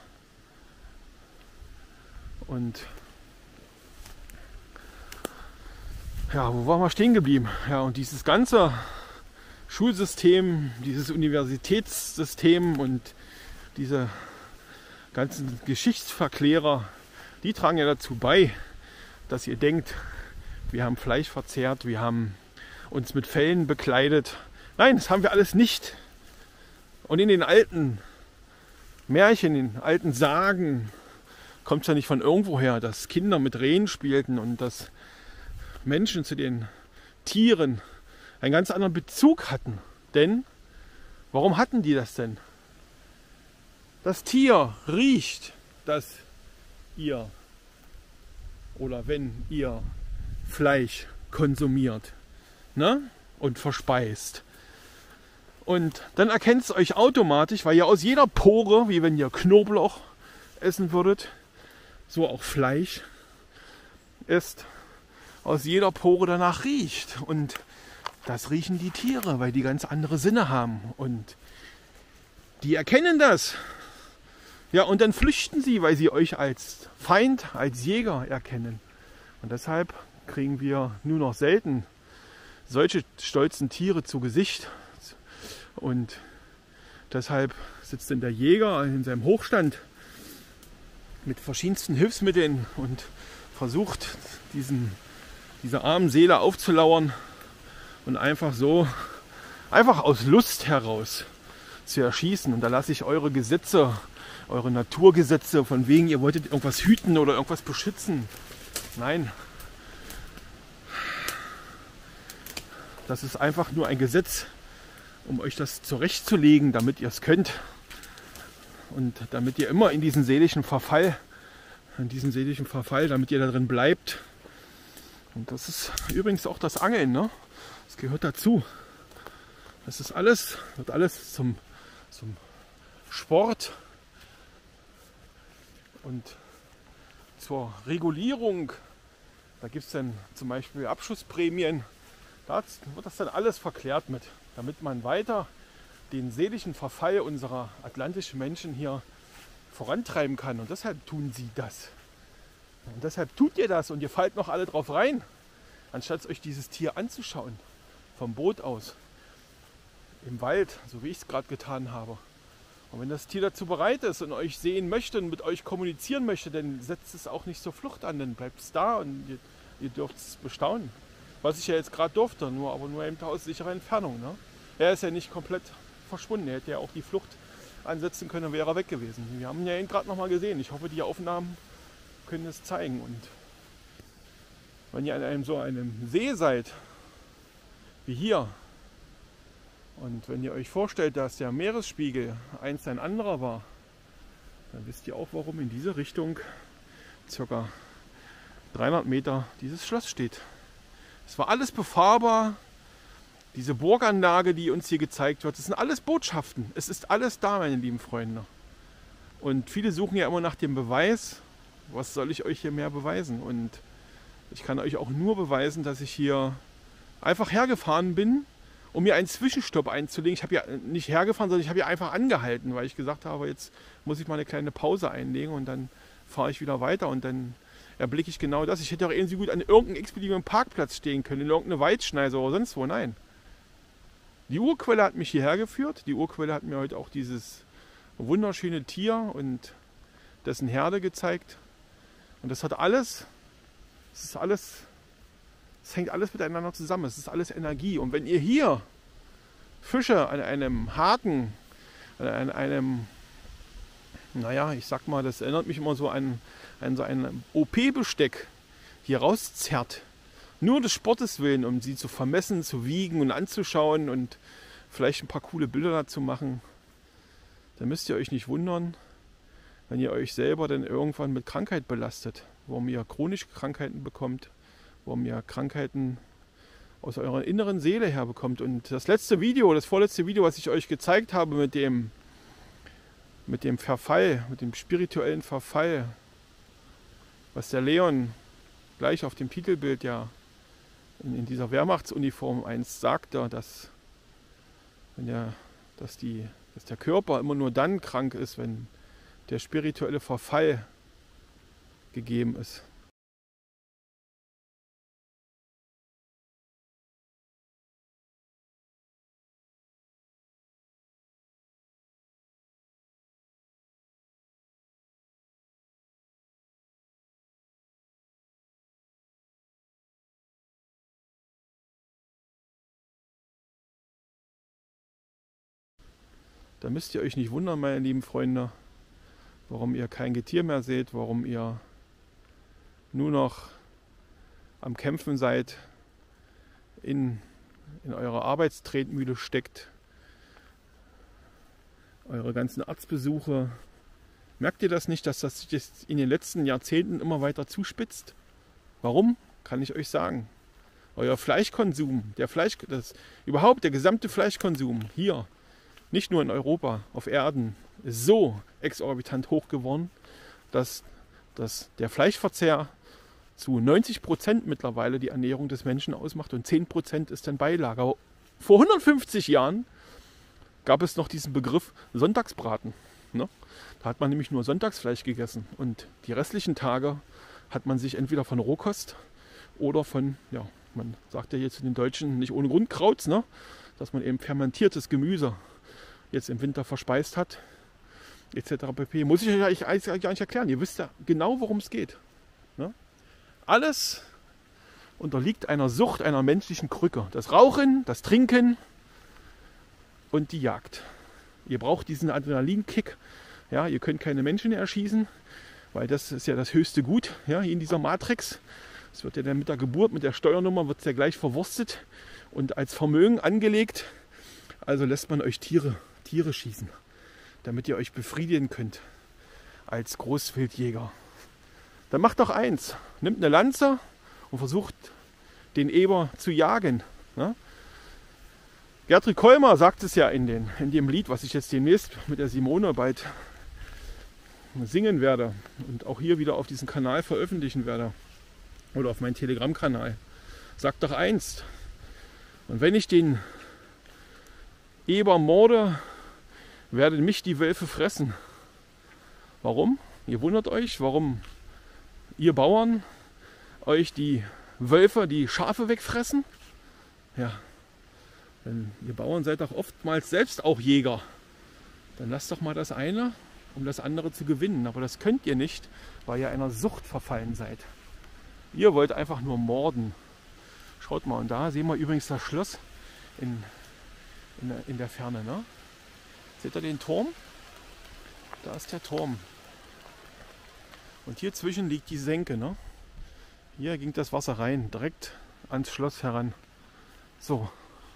Und ja, wo waren wir stehen geblieben? Ja, und dieses ganze Schulsystem, dieses Universitätssystem und diese ganzen Geschichtsverklärer, die tragen ja dazu bei, dass ihr denkt, wir haben Fleisch verzehrt, wir haben uns mit Fellen bekleidet. Nein, das haben wir alles nicht. Und in den alten Märchen, in den alten Sagen kommt es ja nicht von irgendwoher, dass Kinder mit Rehen spielten und dass Menschen zu den Tieren einen ganz anderen Bezug hatten. Denn, warum hatten die das denn? Das Tier riecht, dass ihr oder wenn ihr Fleisch konsumiert, ne? Und verspeist. Und dann erkennt es euch automatisch, weil ihr aus jeder Pore, wie wenn ihr Knoblauch essen würdet, so auch Fleisch ist, aus jeder Pore danach riecht. Und das riechen die Tiere, weil die ganz andere Sinne haben. Und die erkennen das. Ja, und dann flüchten sie, weil sie euch als Feind, als Jäger erkennen. Und deshalb kriegen wir nur noch selten solche stolzen Tiere zu Gesicht. Und deshalb sitzt dann der Jäger in seinem Hochstand mit verschiedensten Hilfsmitteln und versucht, diesen, dieser armen Seele aufzulauern und einfach so, einfach aus Lust heraus zu erschießen. Und da lasse ich eure Gesetze, eure Naturgesetze, von wegen ihr wolltet irgendwas hüten oder irgendwas beschützen. Nein. Das ist einfach nur ein Gesetz, um euch das zurechtzulegen, damit ihr es könnt. Und damit ihr immer in diesen seelischen Verfall, in diesem seelischen Verfall, damit ihr da drin bleibt. Und das ist übrigens auch das Angeln, ne? Das gehört dazu. Das ist alles, wird alles zum, zum Sport und zur Regulierung. Da gibt es dann zum Beispiel Abschussprämien. Da wird das dann alles verklärt mit, damit man weiter den seelischen Verfall unserer atlantischen Menschen hier vorantreiben kann. Und deshalb tun sie das. Und deshalb tut ihr das und ihr fallt noch alle drauf rein, anstatt euch dieses Tier anzuschauen. Vom Boot aus. Im Wald, so wie ich es gerade getan habe. Und wenn das Tier dazu bereit ist und euch sehen möchte und mit euch kommunizieren möchte, dann setzt es auch nicht zur Flucht an, dann bleibt es da und ihr, ihr dürft es bestaunen. Was ich ja jetzt gerade durfte, nur, aber nur eben aus sicherer Entfernung. Ne? Er ist ja nicht komplett verschwunden. Er hätte ja auch die Flucht ansetzen können und wäre weg gewesen. Wir haben ihn ja eben gerade noch mal gesehen. Ich hoffe, die Aufnahmen können es zeigen. Und Wenn ihr an einem so einem See seid, wie hier, und wenn ihr euch vorstellt, dass der Meeresspiegel einst ein anderer war, dann wisst ihr auch, warum in diese Richtung ca. dreihundert Meter dieses Schloss steht. Es war alles befahrbar. Diese Burganlage, die uns hier gezeigt wird, das sind alles Botschaften. Es ist alles da, meine lieben Freunde. Und viele suchen ja immer nach dem Beweis. Was soll ich euch hier mehr beweisen? Und ich kann euch auch nur beweisen, dass ich hier einfach hergefahren bin, um mir einen Zwischenstopp einzulegen. Ich habe ja nicht hergefahren, sondern ich habe ja einfach angehalten, weil ich gesagt habe, jetzt muss ich mal eine kleine Pause einlegen und dann fahre ich wieder weiter und dann erblicke ich genau das. Ich hätte auch irgendwie gut an irgendeinem x-beliebigen Parkplatz stehen können, in irgendeine Waldschneise oder sonst wo. Nein. Die Urquelle hat mich hierher geführt. Die Urquelle hat mir heute auch dieses wunderschöne Tier und dessen Herde gezeigt. Und das hat alles, es ist alles, es hängt alles miteinander zusammen. Es ist alles Energie. Und wenn ihr hier Fische an einem Haken, an einem, naja, ich sag mal, das erinnert mich immer so an, an so ein O P-Besteck hier rauszerrt, nur des Sportes willen, um sie zu vermessen, zu wiegen und anzuschauen und vielleicht ein paar coole Bilder dazu machen, dann müsst ihr euch nicht wundern, wenn ihr euch selber dann irgendwann mit Krankheit belastet, warum ihr chronische Krankheiten bekommt, warum ihr Krankheiten aus eurer inneren Seele herbekommt. Und das letzte Video, das vorletzte Video, was ich euch gezeigt habe mit dem, mit dem Verfall, mit dem spirituellen Verfall, was der Leon gleich auf dem Titelbild ja in, in dieser Wehrmachtsuniform einst sagte, dass, wenn der, dass, die, dass der Körper immer nur dann krank ist, wenn der spirituelle Verfall gegeben ist. Da müsst ihr euch nicht wundern, meine lieben Freunde, warum ihr kein Getier mehr seht, warum ihr nur noch am Kämpfen seid, in, in eurer Arbeitstretmühle steckt, eure ganzen Arztbesuche. Merkt ihr das nicht, dass das sich jetzt in den letzten Jahrzehnten immer weiter zuspitzt? Warum? Kann ich euch sagen. Euer Fleischkonsum, der Fleisch, das, überhaupt der gesamte Fleischkonsum hier, nicht nur in Europa, auf Erden, ist so exorbitant hoch geworden, dass, dass der Fleischverzehr zu neunzig Prozent mittlerweile die Ernährung des Menschen ausmacht und zehn Prozent ist dann Beilage. Aber vor hundertfünfzig Jahren gab es noch diesen Begriff Sonntagsbraten. Ne? Da hat man nämlich nur Sonntagsfleisch gegessen und die restlichen Tage hat man sich entweder von Rohkost oder von, ja, man sagt ja jetzt in den Deutschen nicht ohne Grund Krauts, ne? Dass man eben fermentiertes Gemüse jetzt im Winter verspeist hat, et cetera pp. Muss ich euch eigentlich gar nicht erklären. Ihr wisst ja genau, worum es geht. Ne? Alles unterliegt einer Sucht, einer menschlichen Krücke. Das Rauchen, das Trinken und die Jagd. Ihr braucht diesen Adrenalinkick. Ja, ihr könnt keine Menschen erschießen, weil das ist ja das höchste Gut, ja, in dieser Matrix. Es wird ja dann mit der Geburt, mit der Steuernummer, wird es ja gleich verwurstet und als Vermögen angelegt. Also lässt man euch Tiere, Tiere schießen, damit ihr euch befriedigen könnt als Großwildjäger. Dann macht doch eins, nimmt eine Lanze und versucht den Eber zu jagen. Ne? Gertrud Kolmer sagt es ja in, den, in dem Lied, was ich jetzt demnächst mit der Simone bald singen werde und auch hier wieder auf diesem Kanal veröffentlichen werde oder auf meinem Telegram-Kanal. Sagt doch eins, und wenn ich den Eber morde, werden mich die Wölfe fressen. Warum? Ihr wundert euch, warum ihr Bauern euch die Wölfe, die Schafe wegfressen? Ja, denn ihr Bauern seid doch oftmals selbst auch Jäger. Dann lasst doch mal das eine, um das andere zu gewinnen. Aber das könnt ihr nicht, weil ihr einer Sucht verfallen seid. Ihr wollt einfach nur morden. Schaut mal, und da sehen wir übrigens das Schloss in, in, in der Ferne. Ne? Seht ihr den Turm? Da ist der Turm. Und hier zwischen liegt die Senke. Ne? Hier ging das Wasser rein, direkt ans Schloss heran. So.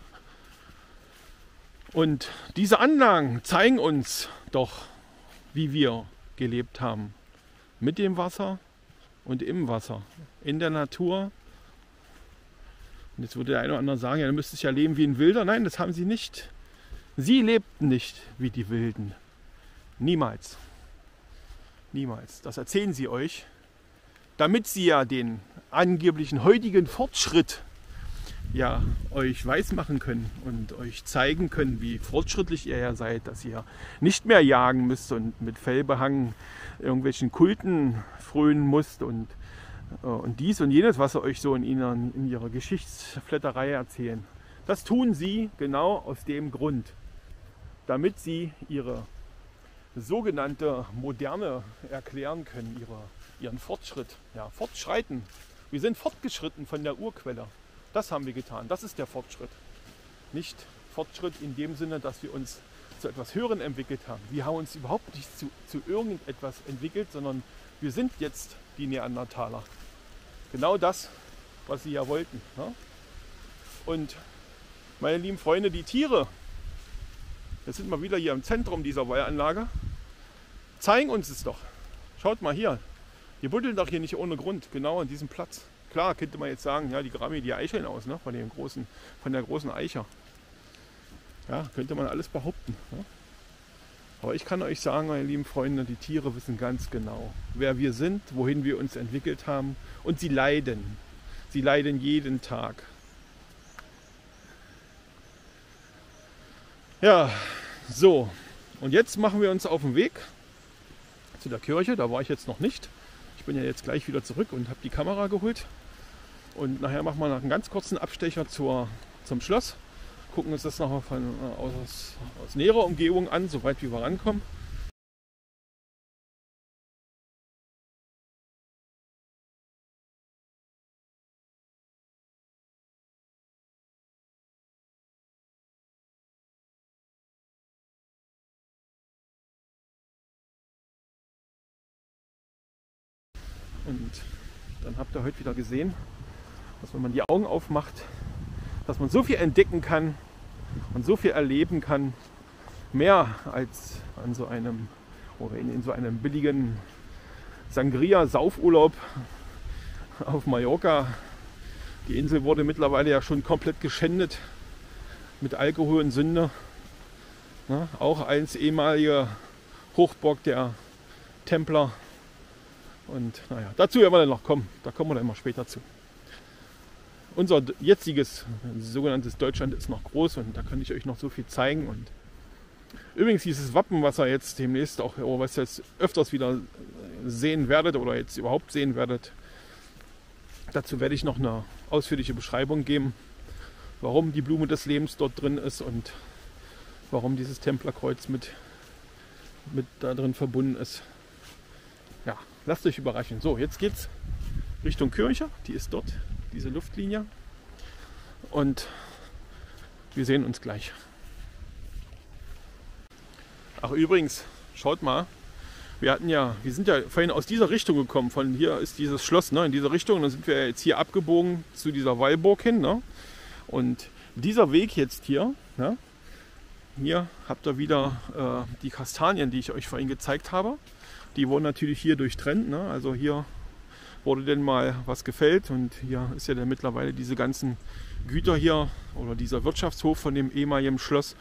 Und diese Anlagen zeigen uns doch, wie wir gelebt haben. Mit dem Wasser und im Wasser. In der Natur. Und jetzt würde der eine oder andere sagen, ja, du müsstest ja leben wie ein Wilder. Nein, das haben sie nicht. Sie lebten nicht wie die Wilden. Niemals. Niemals. Das erzählen sie euch, damit sie ja den angeblichen heutigen Fortschritt ja euch weismachen können und euch zeigen können, wie fortschrittlich ihr ja seid, dass ihr nicht mehr jagen müsst und mit Fellbehang irgendwelchen Kulten frönen müsst und, äh, und dies und jenes, was sie euch so in, ihnen, in ihrer Geschichtsflatterei erzählen. Das tun sie genau aus dem Grund, damit sie ihre sogenannte Moderne erklären können, ihre, ihren Fortschritt, ja, fortschreiten. Wir sind fortgeschritten von der Urquelle. Das haben wir getan. Das ist der Fortschritt. Nicht Fortschritt in dem Sinne, dass wir uns zu etwas Höherem entwickelt haben. Wir haben uns überhaupt nicht zu, zu irgendetwas entwickelt, sondern wir sind jetzt die Neandertaler. Genau das, was sie ja wollten. Ne? Und meine lieben Freunde, die Tiere, jetzt sind wir wieder hier im Zentrum dieser Weilanlage, zeigen uns es doch. Schaut mal hier, die buddeln doch hier nicht ohne Grund, genau an diesem Platz. Klar, könnte man jetzt sagen, ja, die graben hier die Eicheln aus, ne, von, dem großen, von der großen Eiche. Ja, könnte man alles behaupten. Ne? Aber ich kann euch sagen, meine lieben Freunde, die Tiere wissen ganz genau, wer wir sind, wohin wir uns entwickelt haben. Und sie leiden. Sie leiden jeden Tag. Ja, so. Und jetzt machen wir uns auf den Weg zu der Kirche. Da war ich jetzt noch nicht. Ich bin ja jetzt gleich wieder zurück und habe die Kamera geholt. Und nachher machen wir noch einen ganz kurzen Abstecher zur, zum Schloss. Gucken uns das noch von, aus, aus näherer Umgebung an, soweit wie wir rankommen. Und dann habt ihr heute wieder gesehen, dass wenn man die Augen aufmacht, dass man so viel entdecken kann und so viel erleben kann, mehr als an so einem oder in, in so einem billigen Sangria-Saufurlaub auf Mallorca. Die Insel wurde mittlerweile ja schon komplett geschändet mit Alkohol und Sünde. Ja, auch als ehemaliger Hochburg der Templer. Und naja, dazu werden wir dann noch kommen. Da kommen wir dann immer später zu. Unser jetziges sogenanntes Deutschland ist noch groß und da kann ich euch noch so viel zeigen. Und übrigens dieses Wappen, was ihr jetzt demnächst auch, oder was ihr jetzt öfters wieder sehen werdet oder jetzt überhaupt sehen werdet, dazu werde ich noch eine ausführliche Beschreibung geben, warum die Blume des Lebens dort drin ist und warum dieses Templerkreuz mit, mit da drin verbunden ist. Ja, lasst euch überraschen. So, jetzt geht's Richtung Kirche, die ist dort, diese Luftlinie. Und wir sehen uns gleich. Ach übrigens, schaut mal, wir hatten ja, wir sind ja vorhin aus dieser Richtung gekommen. Von hier ist dieses Schloss, ne, in diese Richtung. Dann sind wir jetzt hier abgebogen zu dieser Wallburg hin. Ne? Und dieser Weg jetzt hier, ne, hier habt ihr wieder äh, die Kastanien, die ich euch vorhin gezeigt habe. Die wurden natürlich hier durchtrennt. Ne? Also hier wurde denn mal was gefällt und hier ist ja dann mittlerweile diese ganzen Güter hier oder dieser Wirtschaftshof von dem ehemaligen Schloss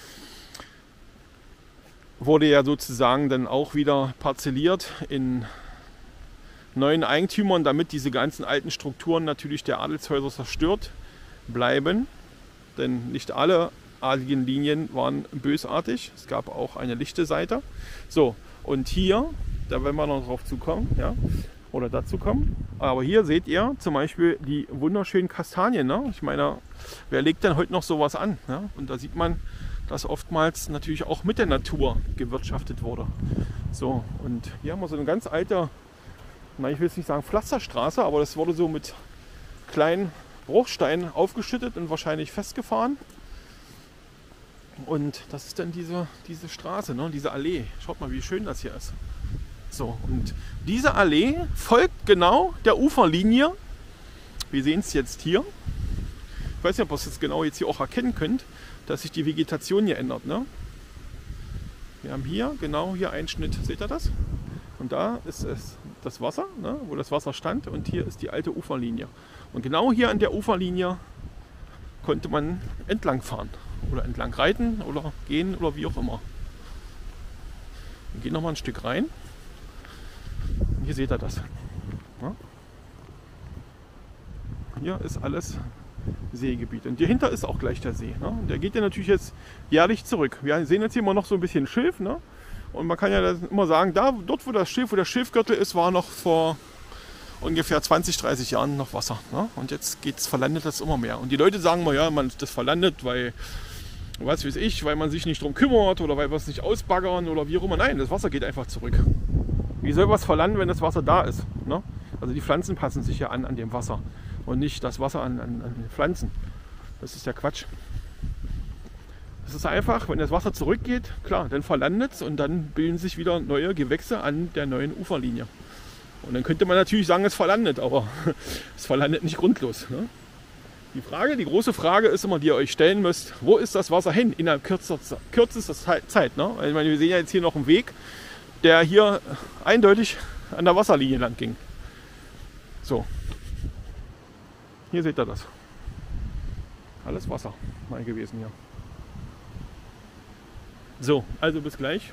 wurde ja sozusagen dann auch wieder parzelliert in neuen Eigentümern, damit diese ganzen alten Strukturen natürlich der Adelshäuser zerstört bleiben. Denn nicht alle adligen Linien waren bösartig. Es gab auch eine lichte Seite. So, und hier, da werden wir noch drauf zukommen, ja, oder dazu kommen. Aber hier seht ihr zum Beispiel die wunderschönen Kastanien. Ne? Ich meine, wer legt denn heute noch sowas an? Ne? Und da sieht man, dass oftmals natürlich auch mit der Natur gewirtschaftet wurde. So, und hier haben wir so eine ganz alte, na, ich will jetzt nicht sagen Pflasterstraße, aber das wurde so mit kleinen Bruchsteinen aufgeschüttet und wahrscheinlich festgefahren. Und das ist dann diese, diese Straße, ne? Diese Allee. Schaut mal, wie schön das hier ist. So, und diese Allee folgt genau der Uferlinie Wir sehen es jetzt hier. Ich weiß nicht, ob ihr es jetzt genau jetzt hier auch erkennen könnt, dass sich die Vegetation hier ändert. Ne? Wir haben hier genau hier einen Schnitt. Seht ihr das? Und da ist es das Wasser, ne? Wo das Wasser stand. Und hier ist die alte Uferlinie. Und genau hier an der Uferlinie konnte man entlang fahren. Oder entlang reiten oder gehen oder wie auch immer. Wir gehen noch mal ein Stück rein. Und hier seht ihr das. Ja? Hier ist alles Seegebiet. Und dahinter ist auch gleich der See. Ne? Und der geht ja natürlich jetzt jährlich zurück. Wir sehen jetzt hier immer noch so ein bisschen Schilf. Ne? Und man kann ja immer sagen, da, dort wo das Schilf, wo der Schilfgürtel ist, war noch vor ungefähr zwanzig, dreißig Jahren noch Wasser. Ne? Und jetzt geht's, verlandet das immer mehr. Und die Leute sagen mal, ja, man das verlandet, weil, was weiß ich, weil man sich nicht drum kümmert oder weil wir es nicht ausbaggern oder wie auch immer. Nein, das Wasser geht einfach zurück. Wie soll was verlanden, wenn das Wasser da ist? Ne? Also die Pflanzen passen sich ja an an dem Wasser und nicht das Wasser an, an, an den Pflanzen. Das ist ja Quatsch. Das ist einfach, wenn das Wasser zurückgeht, klar, dann verlandet es und dann bilden sich wieder neue Gewächse an der neuen Uferlinie. Und dann könnte man natürlich sagen, es verlandet, aber es verlandet nicht grundlos. Ne? Die Frage, die große Frage ist immer, die ihr euch stellen müsst, wo ist das Wasser hin innerhalb kürzester, kürzester Zeit? Ne? Ich meine, wir sehen ja jetzt hier noch einen Weg, der hier eindeutig an der Wasserlinie lang ging. So, hier seht ihr das. Alles Wasser mal gewesen hier. So, also bis gleich.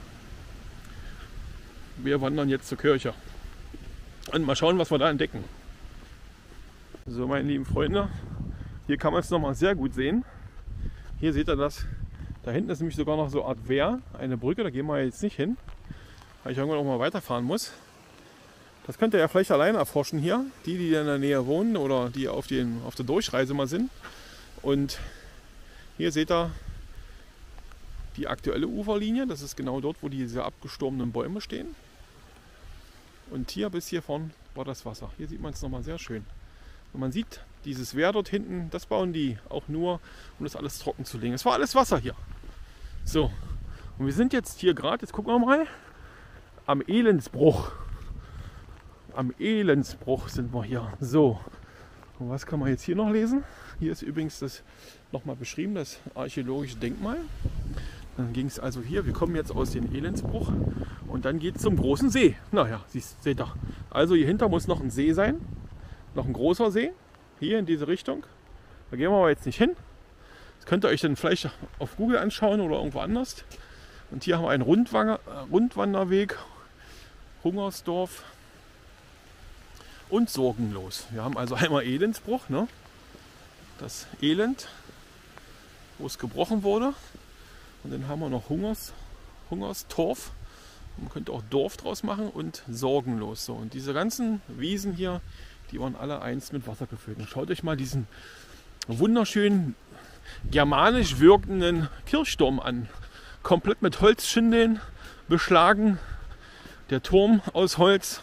Wir wandern jetzt zur Kirche. Und mal schauen, was wir da entdecken. So, meine lieben Freunde, hier kann man es nochmal sehr gut sehen. Hier seht ihr das. Da hinten ist nämlich sogar noch so eine Art Wehr, eine Brücke, da gehen wir jetzt nicht hin, weil ich irgendwann auch mal weiterfahren muss. Das könnt ihr ja vielleicht alleine erforschen hier, die, die in der Nähe wohnen oder die auf, den, auf der Durchreise mal sind. Und hier seht ihr die aktuelle Uferlinie, das ist genau dort, wo diese abgestorbenen Bäume stehen. Und hier bis hier vorn war das Wasser. Hier sieht man es nochmal sehr schön. Und man sieht, dieses Wehr dort hinten, das bauen die auch nur, um das alles trocken zu legen. Es war alles Wasser hier. So, und wir sind jetzt hier gerade, jetzt gucken wir mal, am Elendsbruch. Am Elendsbruch sind wir hier. So, und was kann man jetzt hier noch lesen? Hier ist übrigens das nochmal beschrieben, das archäologische Denkmal. Dann ging es also hier, wir kommen jetzt aus dem Elendsbruch und dann geht es zum großen See. Naja, seht ihr. Also hier hinter muss noch ein See sein, noch ein großer See, hier in diese Richtung. Da gehen wir aber jetzt nicht hin. Das könnt ihr euch dann vielleicht auf Google anschauen oder irgendwo anders. Und hier haben wir einen Rundwanger, Rundwanderweg, Hungersdorf und Sorgenlos. Wir haben also einmal Elendsbruch, ne? Das Elend, wo es gebrochen wurde. Und dann haben wir noch Hungers, Hungerstorf. Man könnte auch Dorf draus machen und Sorgenlos. So, und diese ganzen Wiesen hier, die waren alle einst mit Wasser gefüllt. Und schaut euch mal diesen wunderschönen germanisch wirkenden Kirchturm an. Komplett mit Holzschindeln beschlagen. Der Turm aus Holz.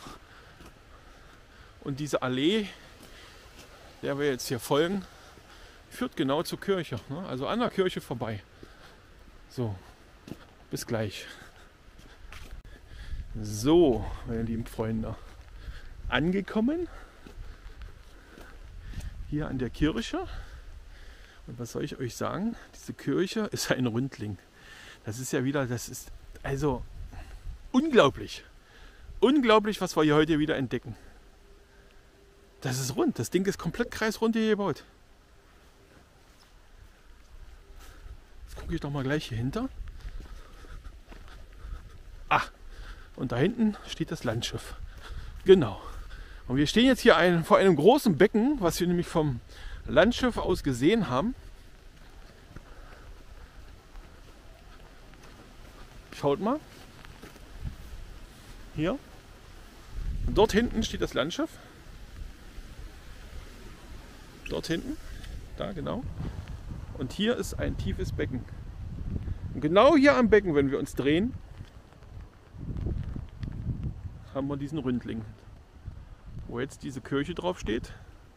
Und diese Allee, der wir jetzt hier folgen, führt genau zur Kirche. Ne? Also an der Kirche vorbei. So, bis gleich. So, meine lieben Freunde, angekommen hier an der Kirche. Und was soll ich euch sagen? Diese Kirche ist ein Rundling. Das ist ja wieder, das ist also unglaublich. Unglaublich, was wir hier heute wieder entdecken. Das ist rund, das Ding ist komplett kreisrund hier gebaut. Gucke ich doch mal gleich hier hinter. Ah, und da hinten steht das Landschiff. Genau. Und wir stehen jetzt hier ein, vor einem großen Becken, was wir nämlich vom Landschiff aus gesehen haben. Schaut mal. Hier. Und dort hinten steht das Landschiff. Dort hinten. Da, genau. Und hier ist ein tiefes Becken. Und genau hier am Becken, wenn wir uns drehen, haben wir diesen Rundling, wo jetzt diese Kirche drauf steht.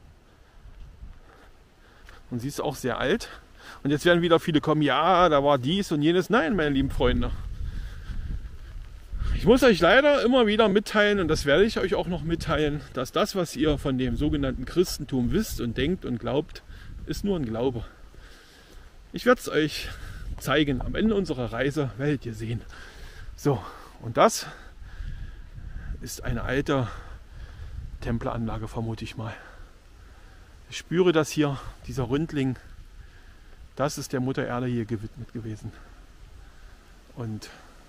Und sie ist auch sehr alt. Und jetzt werden wieder viele kommen, ja, da war dies und jenes. Nein, meine lieben Freunde. Ich muss euch leider immer wieder mitteilen, und das werde ich euch auch noch mitteilen, dass das, was ihr von dem sogenannten Christentum wisst und denkt und glaubt, ist nur ein Glaube. Ich werde es euch zeigen. Am Ende unserer Reise werdet ihr sehen. So, und das ist eine alte Tempelanlage, vermute ich mal. Ich spüre das hier, dieser Ründling, das ist der Mutter Erde hier gewidmet gewesen. Und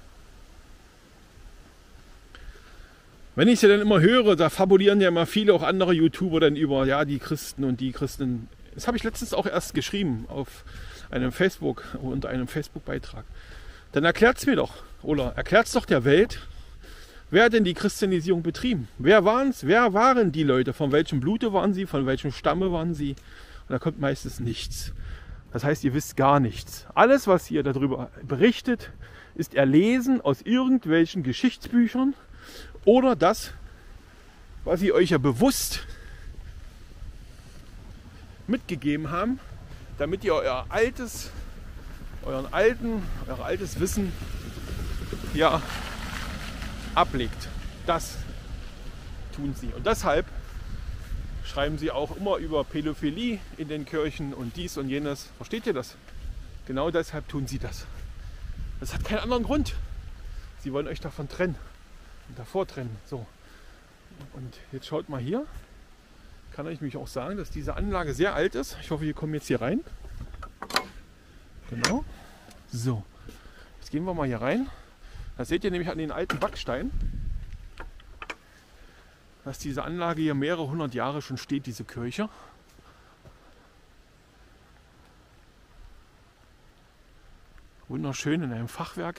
wenn ich sie dann immer höre, da fabulieren ja immer viele, auch andere YouTuber dann über, ja, die Christen und die Christen. Das habe ich letztens auch erst geschrieben auf einem Facebook, unter einem Facebook-Beitrag. Dann erklärt es mir doch, oder erklärt es doch der Welt, wer hat denn die Christianisierung betrieben? Wer waren's? Wer waren die Leute? Von welchem Blute waren sie? Von welchem Stamme waren sie? Und da kommt meistens nichts. Das heißt, ihr wisst gar nichts. Alles, was ihr darüber berichtet, ist erlesen aus irgendwelchen Geschichtsbüchern oder das, was sie euch ja bewusst mitgegeben haben, damit ihr euer altes, euren alten, euer altes Wissen ja ablegt. Das tun sie. Und deshalb schreiben sie auch immer über Pädophilie in den Kirchen und dies und jenes. Versteht ihr das? Genau deshalb tun sie das. Das hat keinen anderen Grund. Sie wollen euch davon trennen und davor trennen. So. Und jetzt schaut mal hier. Kann ich mich auch sagen, dass diese Anlage sehr alt ist. Ich hoffe, wir kommen jetzt hier rein. Genau. So. Jetzt gehen wir mal hier rein. Da seht ihr nämlich an den alten Backsteinen, dass diese Anlage hier mehrere hundert Jahre schon steht, diese Kirche. Wunderschön in einem Fachwerk.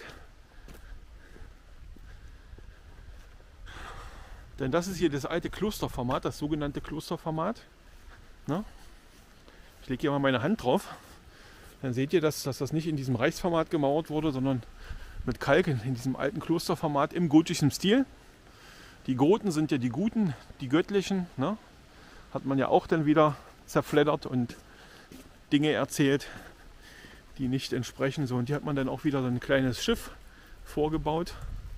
Denn das ist hier das alte Klosterformat, das sogenannte Klosterformat. Na? Ich lege hier mal meine Hand drauf. Dann seht ihr, dass, dass das nicht in diesem Reichsformat gemauert wurde, sondern mit Kalken in diesem alten Klosterformat im gotischen Stil. Die Goten sind ja die Guten, die Göttlichen. Ne? Hat man ja auch dann wieder zerfleddert und Dinge erzählt, die nicht entsprechen. So, und hier hat man dann auch wieder so ein kleines Schiff vorgebaut.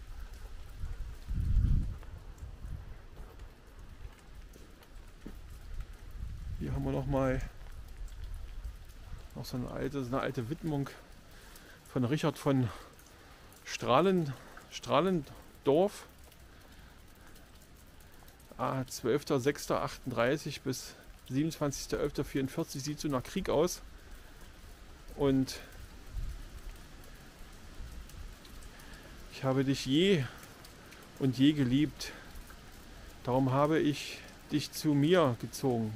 Hier haben wir noch mal noch so eine alte, so eine alte Widmung von Richard von Strahlen, Strahlendorf. Ah, zwölfter sechster achtunddreißig bis siebenundzwanzigster elfter vierundvierzig sieht so nach Krieg aus. Und ich habe dich je und je geliebt. Darum habe ich dich zu mir gezogen.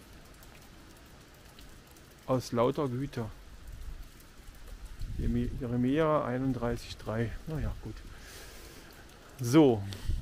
Aus lauter Güte. Jeremia einunddreißig drei. Naja, gut. So.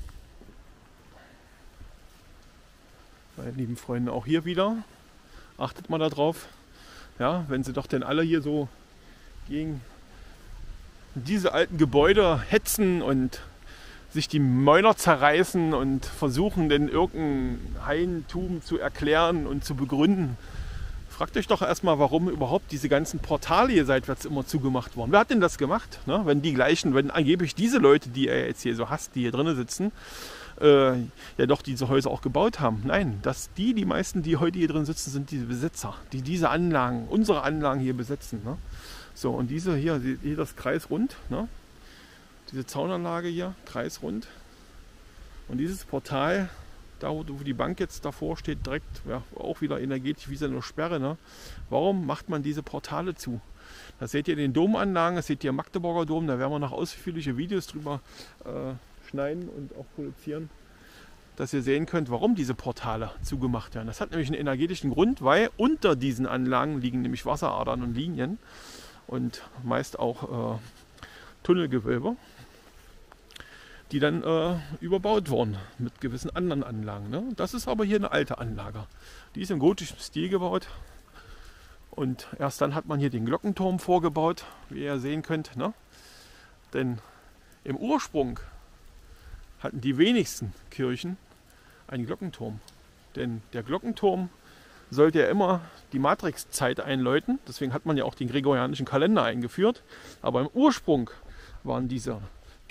Meine lieben Freunde, auch hier wieder. Achtet mal darauf. Ja, wenn sie doch denn alle hier so gegen diese alten Gebäude hetzen und sich die Mäuler zerreißen und versuchen, denn irgendein Heidentum zu erklären und zu begründen. Fragt euch doch erstmal, warum überhaupt diese ganzen Portale hier seitwärts immer zugemacht wurden. Wer hat denn das gemacht? Ne? Wenn die gleichen, wenn angeblich diese Leute, die er jetzt hier so hasst, die hier drinnen sitzen, äh, ja doch diese Häuser auch gebaut haben. Nein, dass die, die meisten, die heute hier drin sitzen, sind diese Besitzer, die diese Anlagen, unsere Anlagen hier besetzen. Ne? So, und diese hier, hier das kreisrund, ne? Diese Zaunanlage hier, kreisrund. Und dieses Portal, da wo die Bank jetzt davor steht, direkt, ja, auch wieder energetisch wie so eine Sperre. Ne? Warum macht man diese Portale zu? Da seht ihr den Domanlagen, das seht ihr im Magdeburger Dom, da werden wir noch ausführliche Videos drüber äh, schneiden und auch produzieren, dass ihr sehen könnt, warum diese Portale zugemacht werden. Das hat nämlich einen energetischen Grund, weil unter diesen Anlagen liegen nämlich Wasseradern und Linien und meist auch äh, Tunnelgewölbe, die dann äh, überbaut wurden mit gewissen anderen Anlagen. Ne? Das ist aber hier eine alte Anlage. Die ist im gotischen Stil gebaut. Und erst dann hat man hier den Glockenturm vorgebaut, wie ihr sehen könnt. Ne? Denn im Ursprung hatten die wenigsten Kirchen einen Glockenturm. Denn der Glockenturm sollte ja immer die Matrixzeit einläuten. Deswegen hat man ja auch den gregorianischen Kalender eingeführt. Aber im Ursprung waren diese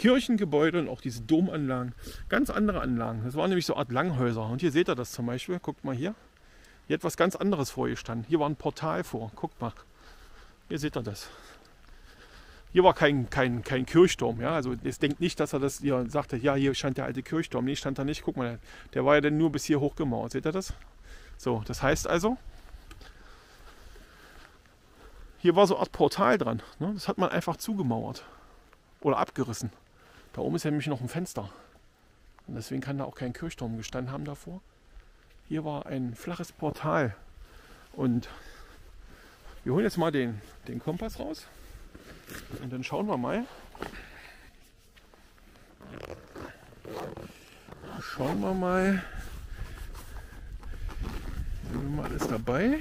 Kirchengebäude und auch diese Domanlagen, ganz andere Anlagen. Das waren nämlich so eine Art Langhäuser. Und hier seht ihr das zum Beispiel, guckt mal hier. Hier hat was ganz anderes vorgestanden. Hier war ein Portal vor, guckt mal. Hier seht ihr das. Hier war kein, kein, kein Kirchturm. Ja? Also jetzt denkt nicht, dass er das hier sagte, ja, hier stand der alte Kirchturm. Nee, stand da nicht. Guck mal, der war ja dann nur bis hier hochgemauert. Seht ihr das? So, das heißt also, hier war so eine Art Portal dran. Ne? Das hat man einfach zugemauert oder abgerissen. Da oben ist ja nämlich noch ein Fenster. Und deswegen kann da auch kein Kirchturm gestanden haben davor. Hier war ein flaches Portal. Und wir holen jetzt mal den, den Kompass raus. Und dann schauen wir mal. Schauen wir mal. Haben wir mal alles dabei.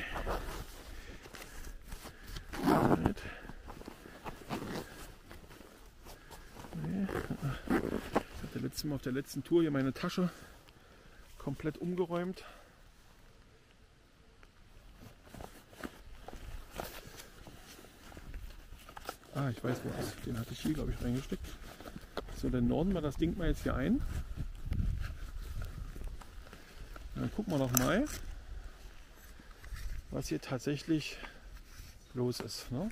Nee. Ich hatte letztes Mal auf der letzten Tour hier meine Tasche komplett umgeräumt. Ah, ich weiß, wo das ist. Den hatte ich hier, glaube ich, reingesteckt. So, dann norden wir das Ding mal jetzt hier ein. Dann gucken wir noch mal, was hier tatsächlich los ist. Ne?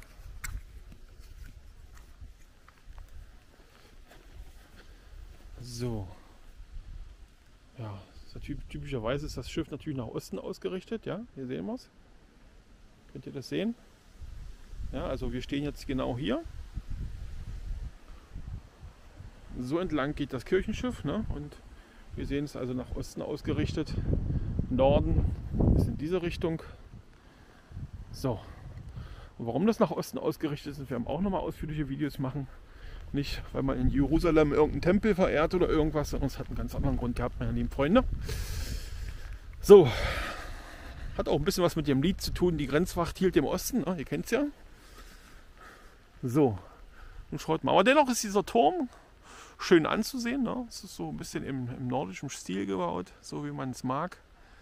So. Ja, typischerweise ist das Schiff natürlich nach Osten ausgerichtet. Ja, hier sehen wir es. Könnt ihr das sehen? Ja, also wir stehen jetzt genau hier. So entlang geht das Kirchenschiff, ne? Und wir sehen es also nach Osten ausgerichtet. Norden ist in diese Richtung. So. Und warum das nach Osten ausgerichtet ist, wir haben auch nochmal ausführliche Videos machen. Nicht, weil man in Jerusalem irgendeinen Tempel verehrt oder irgendwas, sondern es hat einen ganz anderen Grund gehabt, meine lieben Freunde. So. Hat auch ein bisschen was mit dem Lied zu tun, die Grenzwacht hielt im Osten, ne? Ihr kennt es ja. So, nun schaut mal. Aber dennoch ist dieser Turm schön anzusehen. Ne? Es ist so ein bisschen im, im nordischen Stil gebaut, so wie man es mag.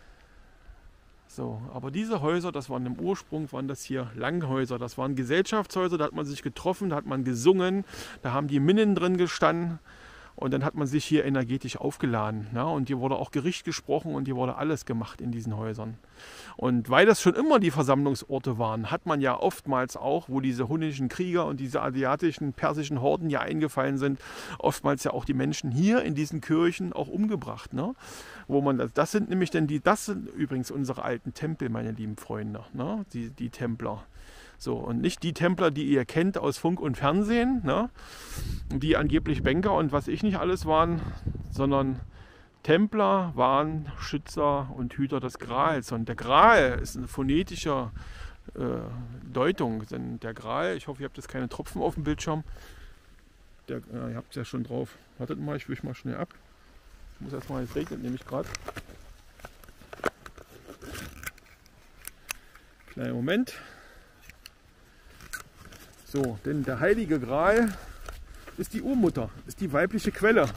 So, aber diese Häuser, das waren im Ursprung, waren das hier Langhäuser. Das waren Gesellschaftshäuser, da hat man sich getroffen, da hat man gesungen, da haben die Minnen drin gestanden. Und dann hat man sich hier energetisch aufgeladen. Ja? Und hier wurde auch Gericht gesprochen und hier wurde alles gemacht in diesen Häusern. Und weil das schon immer die Versammlungsorte waren, hat man ja oftmals auch, wo diese hunnischen Krieger und diese asiatischen, persischen Horden hier eingefallen sind, oftmals ja auch die Menschen hier in diesen Kirchen auch umgebracht. Ne? Wo man, das sind nämlich dann die, das sind übrigens unsere alten Tempel, meine lieben Freunde, ne? die, die Templer. So, und nicht die Templer, die ihr kennt aus Funk und Fernsehen, ne? Die angeblich Banker und was ich nicht alles waren, sondern Templer waren Schützer und Hüter des Grals. Und der Gral ist eine phonetische äh, Deutung. Denn der Gral, ich hoffe, ihr habt jetzt keine Tropfen auf dem Bildschirm. Der, äh, ihr habt es ja schon drauf. Wartet mal, ich wische mal schnell ab. Ich muss erstmal, es regnet nämlich gerade. Kleinen Moment. So, denn der Heilige Gral ist die Urmutter, ist die weibliche Quelle.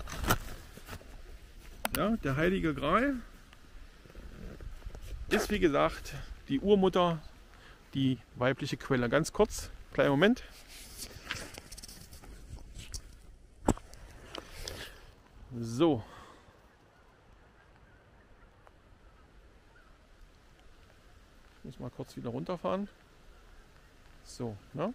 Ja, der Heilige Gral ist, wie gesagt, die Urmutter, die weibliche Quelle. Ganz kurz, kleinen Moment. So. Ich muss mal kurz wieder runterfahren. So, ne?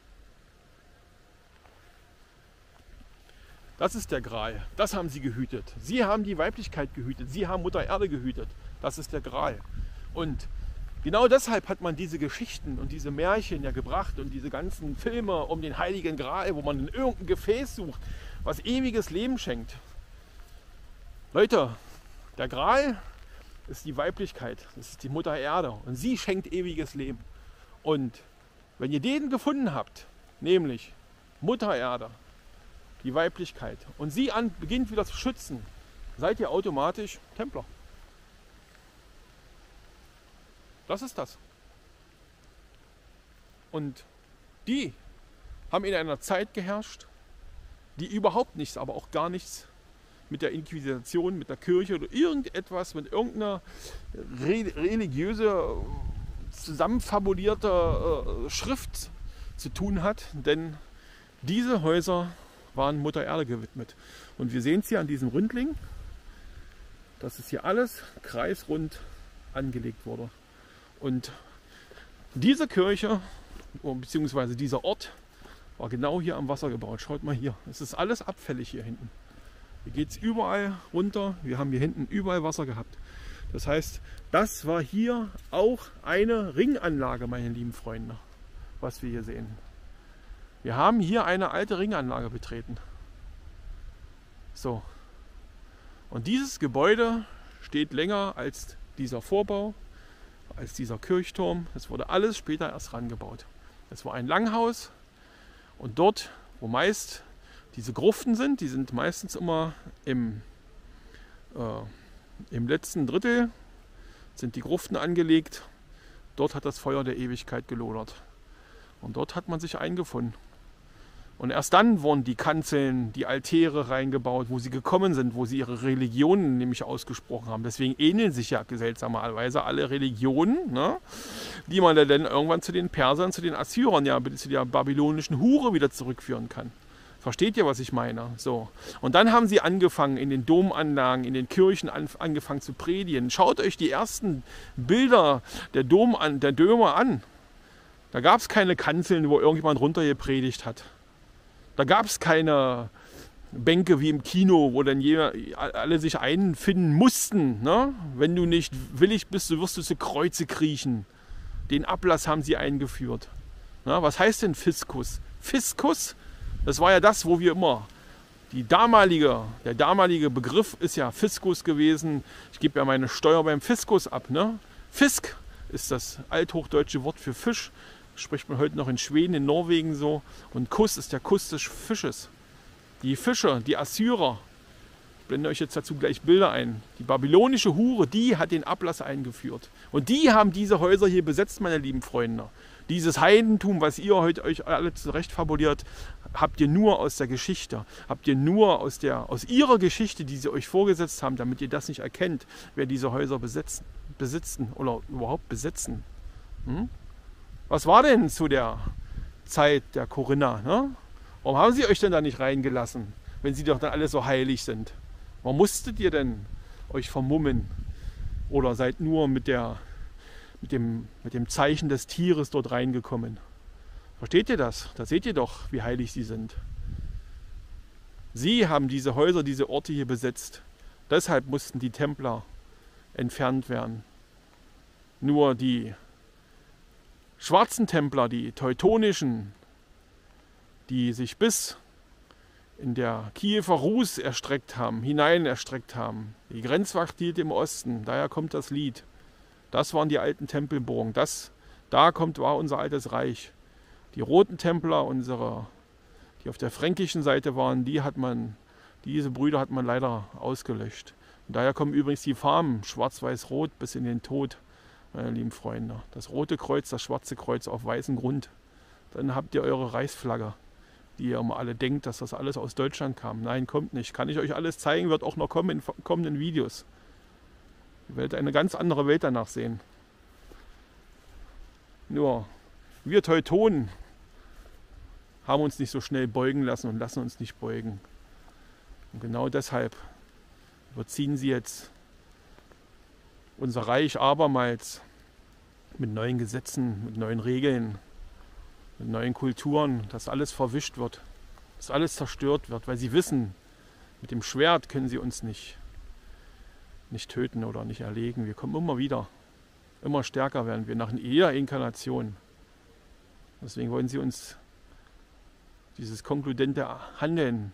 Das ist der Gral. Das haben sie gehütet. Sie haben die Weiblichkeit gehütet. Sie haben Mutter Erde gehütet. Das ist der Gral. Und genau deshalb hat man diese Geschichten und diese Märchen ja gebracht und diese ganzen Filme um den Heiligen Gral, wo man in irgendein Gefäß sucht, was ewiges Leben schenkt. Leute, der Gral ist die Weiblichkeit. Das ist die Mutter Erde. Und sie schenkt ewiges Leben. Und wenn ihr den gefunden habt, nämlich Mutter Erde, die Weiblichkeit, und sie an, beginnt wieder zu schützen, seid ihr automatisch Templer. Das ist das. Und die haben in einer Zeit geherrscht, die überhaupt nichts, aber auch gar nichts mit der Inquisition, mit der Kirche oder irgendetwas, mit irgendeiner re religiöse, zusammenfabulierte äh, Schrift zu tun hat. Denn diese Häuser waren Mutter Erde gewidmet. Und wir sehen es hier an diesem Ründling, dass es hier alles kreisrund angelegt wurde. Und diese Kirche, beziehungsweise dieser Ort, war genau hier am Wasser gebaut. Schaut mal hier, es ist alles abfällig hier hinten. Hier geht es überall runter. Wir haben hier hinten überall Wasser gehabt. Das heißt, das war hier auch eine Ringanlage, meine lieben Freunde, was wir hier sehen. Wir haben hier eine alte Ringanlage betreten. So. Und dieses Gebäude steht länger als dieser Vorbau, als dieser Kirchturm. Es wurde alles später erst rangebaut. Es war ein Langhaus und dort, wo meist diese Gruften sind, die sind meistens immer im, äh, im letzten Drittel, sind die Gruften angelegt. Dort hat das Feuer der Ewigkeit gelodert. Und dort hat man sich eingefunden. Und erst dann wurden die Kanzeln, die Altäre reingebaut, wo sie gekommen sind, wo sie ihre Religionen nämlich ausgesprochen haben. Deswegen ähneln sich ja seltsamerweise alle Religionen, ne? Die man dann irgendwann zu den Persern, zu den Assyrern, ja, zu der babylonischen Hure wieder zurückführen kann. Versteht ihr, was ich meine? So. Und dann haben sie angefangen, in den Domanlagen, in den Kirchen an, angefangen zu predigen. Schaut euch die ersten Bilder der, Dom an, der Dömer an. Da gab es keine Kanzeln, wo irgendjemand runtergepredigt hat. Da gab es keine Bänke wie im Kino, wo dann jeder, alle sich einfinden mussten. Ne? Wenn du nicht willig bist, so wirst du zu Kreuze kriechen. Den Ablass haben sie eingeführt. Na, was heißt denn Fiskus? Fiskus, das war ja das, wo wir immer, die damalige, der damalige Begriff ist ja Fiskus gewesen. Ich gebe ja meine Steuer beim Fiskus ab. Ne? Fisk ist das althochdeutsche Wort für Fisch. Spricht man heute noch in Schweden, in Norwegen so. Und Kuss ist der Kuss des Fisches. Die Fischer, die Assyrer, ich blende euch jetzt dazu gleich Bilder ein. Die babylonische Hure, die hat den Ablass eingeführt. Und die haben diese Häuser hier besetzt, meine lieben Freunde. Dieses Heidentum, was ihr heute euch alle zurecht fabuliert, habt ihr nur aus der Geschichte. Habt ihr nur aus, der, aus ihrer Geschichte, die sie euch vorgesetzt haben, damit ihr das nicht erkennt, wer diese Häuser besetzen, besitzen oder überhaupt besetzen. Hm? Was war denn zu der Zeit der Corinna? Ne? Warum haben sie euch denn da nicht reingelassen, wenn sie doch dann alle so heilig sind? Warum musstet ihr denn euch vermummen? Oder seid nur mit, der, mit, dem, mit dem Zeichen des Tieres dort reingekommen? Versteht ihr das? Da seht ihr doch, wie heilig sie sind. Sie haben diese Häuser, diese Orte hier besetzt. Deshalb mussten die Templer entfernt werden. Nur die schwarzen Templer, die teutonischen, die sich bis in der Kiewer Rus erstreckt haben, hinein erstreckt haben. Die Grenzwacht hielt im Osten, daher kommt das Lied. Das waren die alten Tempelburgen. Das, da kommt, war unser altes Reich. Die roten Templer, unsere, die auf der fränkischen Seite waren, die hat man, diese Brüder hat man leider ausgelöscht. Und daher kommen übrigens die Farben schwarz-weiß-rot bis in den Tod. Meine lieben Freunde, das rote Kreuz, das schwarze Kreuz auf weißem Grund. Dann habt ihr eure Reichsflagge, die ihr immer alle denkt, dass das alles aus Deutschland kam. Nein, kommt nicht. Kann ich euch alles zeigen, wird auch noch kommen in kommenden Videos. Ihr werdet eine ganz andere Welt danach sehen. Nur, wir Teutonen haben uns nicht so schnell beugen lassen und lassen uns nicht beugen. Und genau deshalb überziehen sie jetzt unser Reich abermals mit neuen Gesetzen, mit neuen Regeln, mit neuen Kulturen, dass alles verwischt wird, dass alles zerstört wird, weil sie wissen, mit dem Schwert können sie uns nicht, nicht töten oder nicht erlegen. Wir kommen immer wieder, immer stärker werden wir nach jeder Inkarnation. Deswegen wollen sie uns dieses konkludente Handeln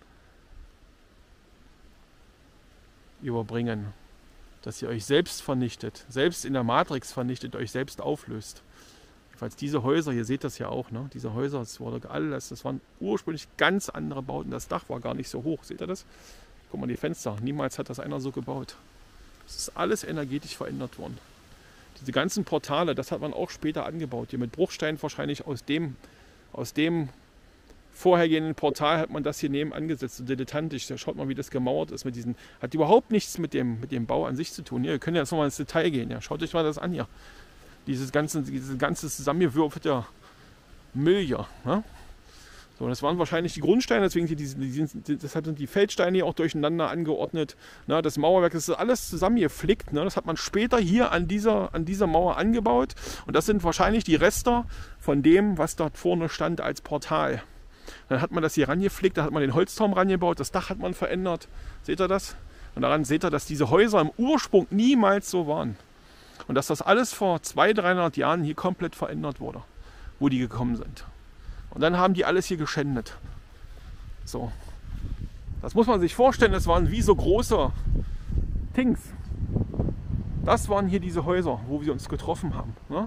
überbringen, dass ihr euch selbst vernichtet, selbst in der Matrix vernichtet, euch selbst auflöst. Jedenfalls diese Häuser, ihr seht das ja auch, ne? Diese Häuser, das wurde alles, das waren ursprünglich ganz andere Bauten. Das Dach war gar nicht so hoch, seht ihr das? Guck mal, die Fenster, niemals hat das einer so gebaut. Das ist alles energetisch verändert worden. Diese ganzen Portale, das hat man auch später angebaut. Hier mit Bruchsteinen wahrscheinlich aus dem, aus dem vorhergehenden Portal hat man das hier neben angesetzt, so dilettantisch. Da schaut mal, wie das gemauert ist mit diesen. Hat überhaupt nichts mit dem, mit dem Bau an sich zu tun. Hier, ihr könnt ja jetzt nochmal ins Detail gehen. Ja. Schaut euch mal das an hier. Dieses ganze, dieses ganze zusammengewürfelte Müll hier. Ne? So, das waren wahrscheinlich die Grundsteine, deswegen sind die, die, die, deshalb sind die Feldsteine hier auch durcheinander angeordnet. Na, das Mauerwerk, das ist alles zusammengeflickt. Ne? Das hat man später hier an dieser, an dieser Mauer angebaut. Und das sind wahrscheinlich die Reste von dem, was dort vorne stand als Portal. Dann hat man das hier rangeflickt, da hat man den Holzturm rangebaut, das Dach hat man verändert. Seht ihr das? Und daran seht ihr, dass diese Häuser im Ursprung niemals so waren. Und dass das alles vor zweihundert, dreihundert Jahren hier komplett verändert wurde, wo die gekommen sind. Und dann haben die alles hier geschändet. So. Das muss man sich vorstellen, das waren wie so große Tings. Das waren hier diese Häuser, wo wir uns getroffen haben. Ne?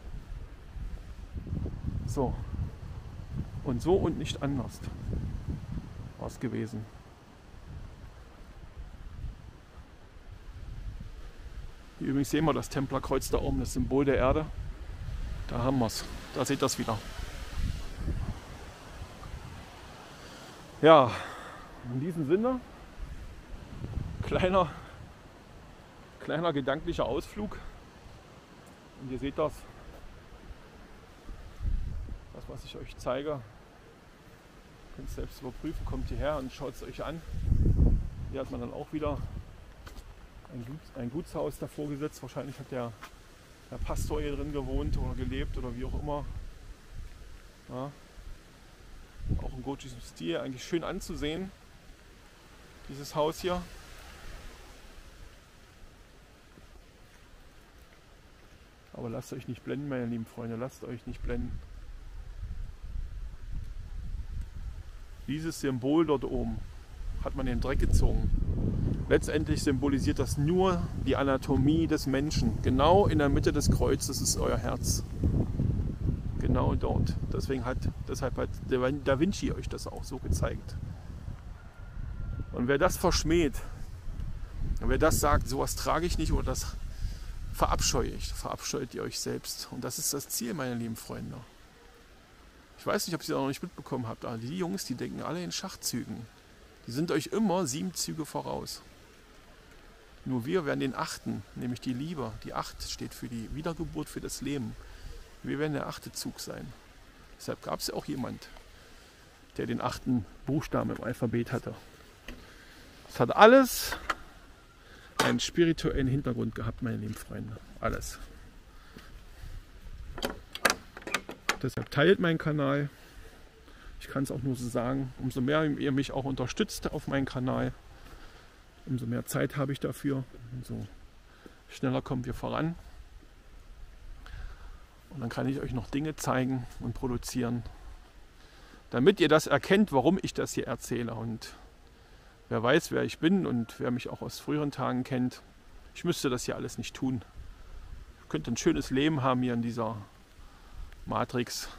So. Und so und nicht anders war es gewesen. Hier übrigens sehen wir das Templerkreuz da oben, das Symbol der Erde. Da haben wir es. Da seht ihr es wieder. Ja, in diesem Sinne, kleiner, kleiner gedanklicher Ausflug. Und ihr seht das, das was ich euch zeige. Ihr könnt es selbst überprüfen, kommt hierher und schaut es euch an. Hier hat man dann auch wieder ein, Gut, ein Gutshaus davor gesetzt. Wahrscheinlich hat der, der Pastor hier drin gewohnt oder gelebt oder wie auch immer. Ja. Auch im gotischen Stil, eigentlich schön anzusehen, dieses Haus hier. Aber lasst euch nicht blenden, meine lieben Freunde, lasst euch nicht blenden. Dieses Symbol dort oben hat man in den Dreck gezogen. Letztendlich symbolisiert das nur die Anatomie des Menschen. Genau in der Mitte des Kreuzes ist euer Herz. Genau dort. Deswegen hat, deshalb hat Da Vinci euch das auch so gezeigt. Und wer das verschmäht, und wer das sagt, sowas trage ich nicht oder das verabscheue ich, verabscheut ihr euch selbst. Und das ist das Ziel, meine lieben Freunde. Ich weiß nicht, ob ihr das noch nicht mitbekommen habt, aber die Jungs, die denken alle in Schachzügen. Die sind euch immer sieben Züge voraus. Nur wir werden den achten, nämlich die Liebe. Die acht steht für die Wiedergeburt, für das Leben. Wir werden der achte Zug sein. Deshalb gab es ja auch jemand, der den achten Buchstaben im Alphabet hatte. Es hat alles einen spirituellen Hintergrund gehabt, meine lieben Freunde. Alles. Deshalb teilt meinen Kanal. Ich kann es auch nur so sagen, umso mehr ihr mich auch unterstützt auf meinem Kanal, umso mehr Zeit habe ich dafür, umso schneller kommen wir voran. Und dann kann ich euch noch Dinge zeigen und produzieren, damit ihr das erkennt, warum ich das hier erzähle. Und wer weiß, wer ich bin und wer mich auch aus früheren Tagen kennt, ich müsste das hier alles nicht tun. Ich könnte ein schönes Leben haben hier in dieser Matrix.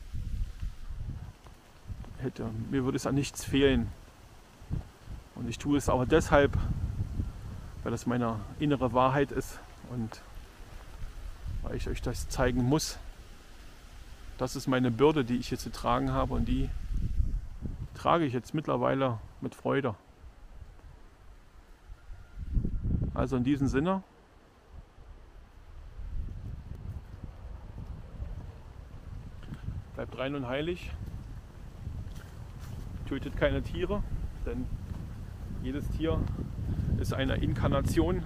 Hätte, mir würde es an nichts fehlen. Und ich tue es aber deshalb, weil das meine innere Wahrheit ist und weil ich euch das zeigen muss. Das ist meine Bürde, die ich hier zu tragen habe und die trage ich jetzt mittlerweile mit Freude. Also in diesem Sinne, bleibt rein und heilig, tötet keine Tiere, denn jedes Tier ist eine Inkarnation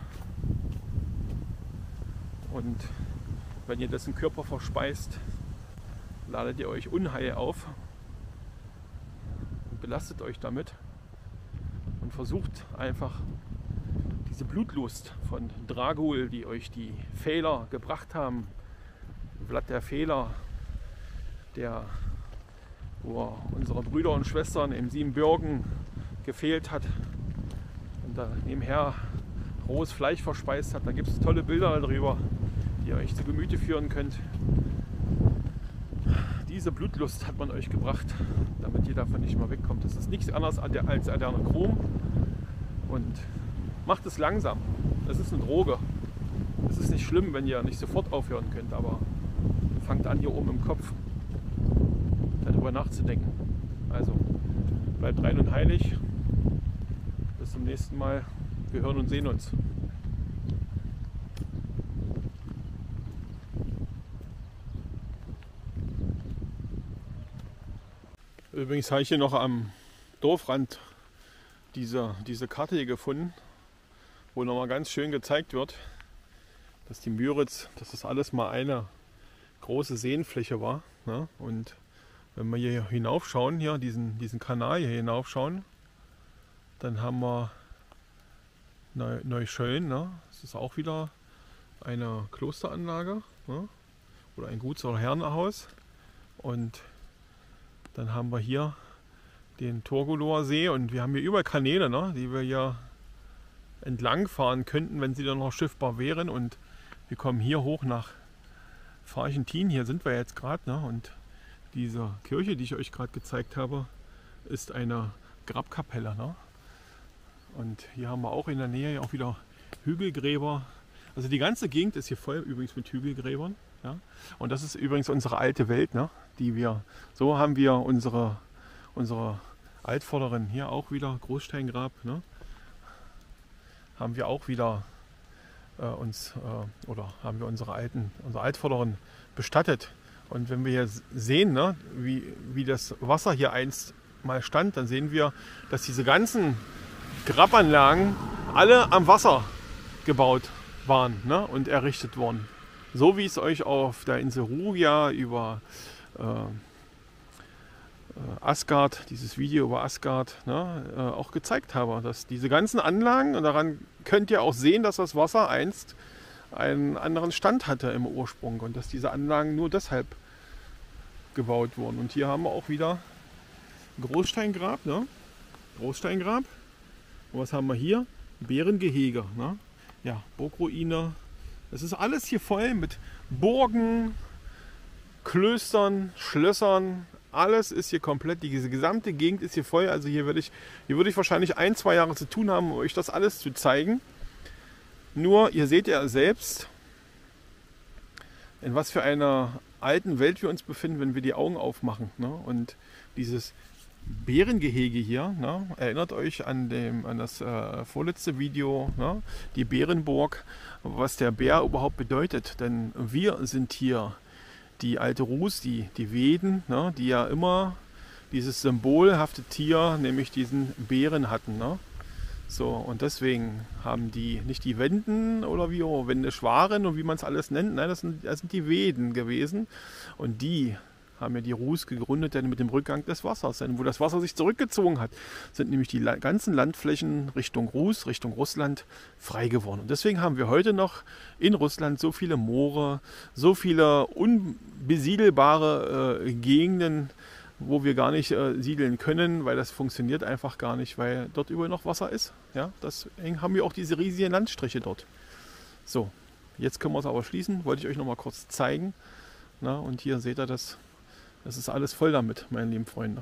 und wenn ihr dessen Körper verspeist, ladet ihr euch Unheil auf und belastet euch damit und versucht einfach diese Blutlust von Dragul, die euch die Fehler gebracht haben, Vlad der Fehler, der, wo unsere Brüder und Schwestern im Siebenbürgen gefehlt hat und da nebenher rohes Fleisch verspeist hat, da gibt es tolle Bilder darüber, die ihr euch zu Gemüte führen könnt. Diese Blutlust hat man euch gebracht, damit ihr davon nicht mehr wegkommt. Das ist nichts anderes als Adenochrom und macht es langsam. Das ist eine Droge. Es ist nicht schlimm, wenn ihr nicht sofort aufhören könnt, aber fangt an, hier oben im Kopf darüber nachzudenken. Also bleibt rein und heilig. Bis zum nächsten Mal. Wir hören und sehen uns. Übrigens habe ich hier noch am Dorfrand diese, diese Karte hier gefunden, wo nochmal ganz schön gezeigt wird, dass die Müritz, dass das alles mal eine große Seenfläche war. Ne? Und wenn wir hier hinaufschauen, hier diesen, diesen Kanal hier hinaufschauen, dann haben wir Neu, Neuschöln. Ne? Das ist auch wieder eine Klosteranlage, ne? Oder ein Guts- oder Herrenhaus. Und dann haben wir hier den Torgolower See und wir haben hier überall Kanäle, ne? Die wir hier entlang fahren könnten, wenn sie dann noch schiffbar wären. Und wir kommen hier hoch nach Farchentin. Hier sind wir jetzt gerade, ne? Und diese Kirche, die ich euch gerade gezeigt habe, ist eine Grabkapelle. Ne? Und hier haben wir auch in der Nähe auch wieder Hügelgräber. Also die ganze Gegend ist hier voll übrigens mit Hügelgräbern. Ja? Und das ist übrigens unsere alte Welt, ne? Die wir, so haben wir unsere, unsere Altvorderen hier auch wieder, Großsteingrab, ne? Haben wir auch wieder äh, uns, äh, oder haben wir unsere alten, unsere Altvorderen bestattet. Und wenn wir hier sehen, ne, wie, wie das Wasser hier einst mal stand, dann sehen wir, dass diese ganzen Grabanlagen alle am Wasser gebaut waren, ne, und errichtet wurden. So wie ich es euch auf der Insel Rugia über äh, äh, Asgard, dieses Video über Asgard, ne, äh, auch gezeigt habe. Dass diese ganzen Anlagen, und daran könnt ihr auch sehen, dass das Wasser einst einen anderen Stand hatte im Ursprung und dass diese Anlagen nur deshalb gebaut wurden. Und hier haben wir auch wieder Großsteingrab, ne? Großsteingrab. Und was haben wir hier? Bärengehege, ne? Ja, Burgruine. Es ist alles hier voll mit Burgen, Klöstern, Schlössern. Alles ist hier komplett, diese gesamte Gegend ist hier voll. Also hier würde ich, hier würde ich wahrscheinlich ein, zwei Jahre zu tun haben, um euch das alles zu zeigen. Nur, ihr seht ja selbst, in was für einer alten Welt wir uns befinden, wenn wir die Augen aufmachen. Ne? Und dieses Bärengehege hier, ne? Erinnert euch an, dem, an das äh, vorletzte Video, ne? Die Bärenburg, was der Bär überhaupt bedeutet. Denn wir sind hier die alte Rus, die, die Veden, ne? Die ja immer dieses symbolhafte Tier, nämlich diesen Bären hatten. Ne? So, und deswegen haben die nicht die Wenden oder wie oh, Wendeschwaren und wie man es alles nennt, nein, das sind, das sind die Veden gewesen. Und die haben ja die Rus gegründet, denn mit dem Rückgang des Wassers. Denn wo das Wasser sich zurückgezogen hat, sind nämlich die ganzen Landflächen Richtung Rus, Richtung Russland frei geworden. Und deswegen haben wir heute noch in Russland so viele Moore, so viele unbesiedelbare äh, Gegenden, wo wir gar nicht äh, siedeln können, weil das funktioniert einfach gar nicht, weil dort überall noch Wasser ist. Ja, deswegen haben wir auch diese riesigen Landstriche dort. So, jetzt können wir es aber schließen. Wollte ich euch noch mal kurz zeigen. Na, und hier seht ihr das. Das ist alles voll damit, meine lieben Freunde.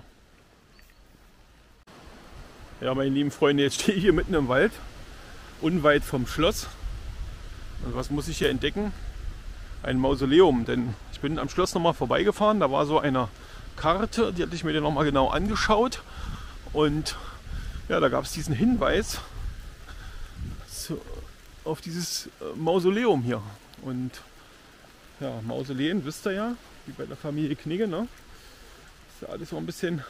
Ja, meine lieben Freunde, jetzt stehe ich hier mitten im Wald, unweit vom Schloss. Und was muss ich hier entdecken? Ein Mausoleum, denn ich bin am Schloss noch mal vorbeigefahren. Da war so eine Karte, die hatte ich mir dann noch mal genau angeschaut. Und ja, da gab es diesen Hinweis zu, auf dieses Mausoleum hier. Und ja, Mausoleen, wisst ihr ja, wie bei der Familie Knigge, ne? Ist ja alles so ein bisschen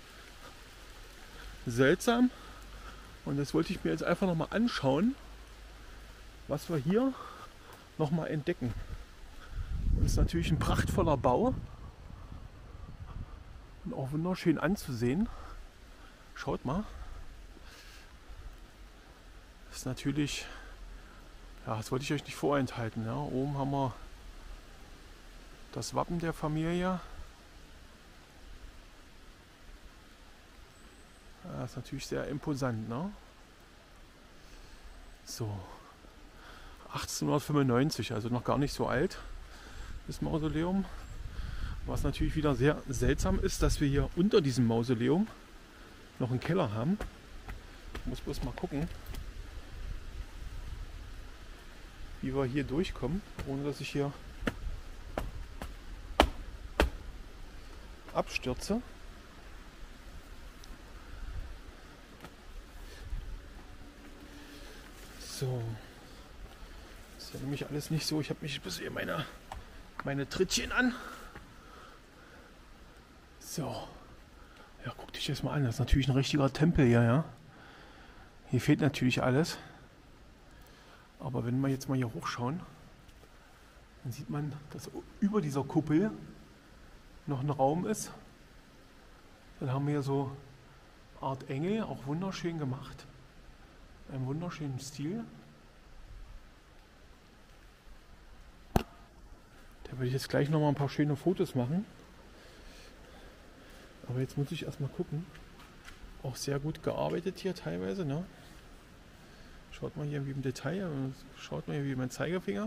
seltsam. Und das wollte ich mir jetzt einfach noch mal anschauen, was wir hier noch mal entdecken. Und es ist natürlich ein prachtvoller Bau. Und auch wunderschön anzusehen. Schaut mal. Das ist natürlich, ja, das wollte ich euch nicht vorenthalten. Ja. Oben haben wir das Wappen der Familie. Das ist natürlich sehr imposant, ne? So. achtzehnhundertfünfundneunzig, also noch gar nicht so alt, das Mausoleum. Was natürlich wieder sehr seltsam ist, dass wir hier unter diesem Mausoleum noch einen Keller haben. Ich muss bloß mal gucken, wie wir hier durchkommen, ohne dass ich hier abstürze. So. Das ist ja nämlich alles nicht so. Ich habe mich bis hier meine, meine Trittchen an. So. Ja, guck dich das mal an. Das ist natürlich ein richtiger Tempel hier, ja. Hier fehlt natürlich alles. Aber wenn wir jetzt mal hier hochschauen, dann sieht man, dass über dieser Kuppel noch ein Raum ist. Dann haben wir hier so eine Art Engel, auch wunderschön gemacht. Einen wunderschönen Stil. Da würde ich jetzt gleich noch mal ein paar schöne Fotos machen. Aber jetzt muss ich erstmal gucken. Auch sehr gut gearbeitet hier teilweise, ne? Schaut mal hier wie im Detail, schaut mal hier wie mein Zeigefinger.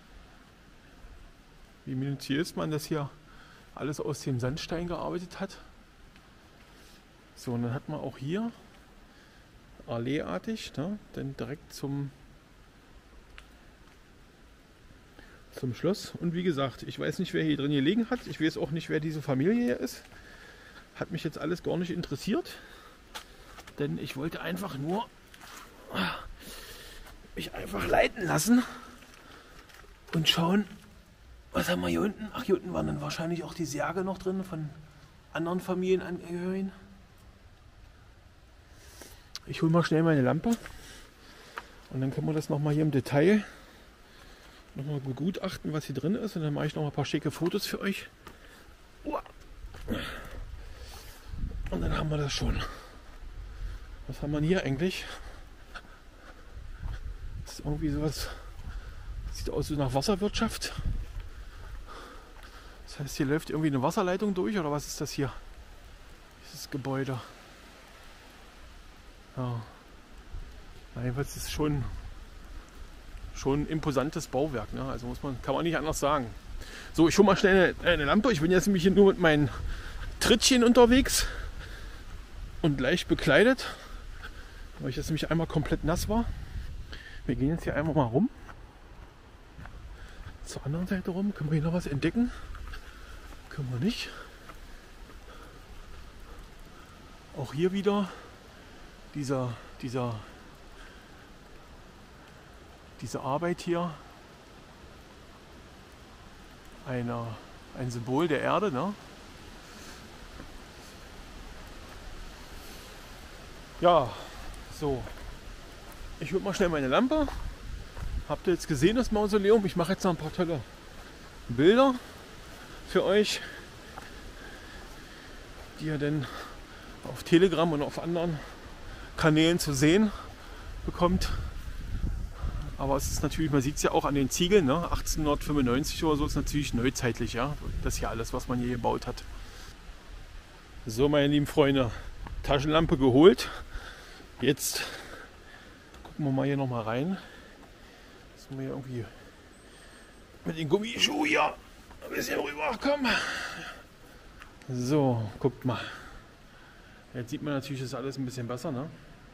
Wie minutiös man das hier alles aus dem Sandstein gearbeitet hat. So, und dann hat man auch hier alleeartig, ne, dann direkt zum, zum Schloss. Und wie gesagt, ich weiß nicht, wer hier drin gelegen hat. Ich weiß auch nicht, wer diese Familie hier ist. Hat mich jetzt alles gar nicht interessiert. Denn ich wollte einfach nur mich einfach leiten lassen und schauen, was haben wir hier unten. Ach, hier unten waren dann wahrscheinlich auch die Särge noch drin von anderen Familienangehörigen. Ich hole mal schnell meine Lampe und dann können wir das nochmal hier im Detail nochmal begutachten, was hier drin ist. Und dann mache ich noch mal ein paar schicke Fotos für euch. Und dann haben wir das schon. Was haben wir hier eigentlich? Das ist irgendwie sowas, sieht aus wie nach Wasserwirtschaft. Das heißt, hier läuft irgendwie eine Wasserleitung durch, oder was ist das hier? Dieses Gebäude. Ja. Nein, das ist schon, schon ein imposantes Bauwerk, ne? Also muss man, kann man nicht anders sagen. So, ich hole mal schnell eine, eine Lampe. Ich bin jetzt nämlich hier nur mit meinen Trittchen unterwegs und leicht bekleidet, weil ich jetzt nämlich einmal komplett nass war. Wir gehen jetzt hier einmal mal rum. Zur anderen Seite rum. Können wir hier noch was entdecken? Können wir nicht. Auch hier wieder dieser, dieser, diese Arbeit hier. Eine, ein Symbol der Erde, ne? Ja, so. Ich hole mal schnell meine Lampe. Habt ihr jetzt gesehen, das Mausoleum? Ich mache jetzt noch ein paar tolle Bilder für euch, die ihr dann auf Telegram und auf anderen Kanälen zu sehen bekommt. Aber es ist natürlich, man sieht es ja auch an den Ziegeln, ne? achtzehnhundertfünfundneunzig oder so, ist natürlich neuzeitlich, ja. Das hier alles, was man hier gebaut hat. So, meine lieben Freunde, Taschenlampe geholt. Jetzt gucken wir mal hier noch mal rein. Müssen wir hier irgendwie mit den Gummischuhen hier ein bisschen rüberkommen. So, guckt mal. Jetzt sieht man natürlich das alles ein bisschen besser, ne?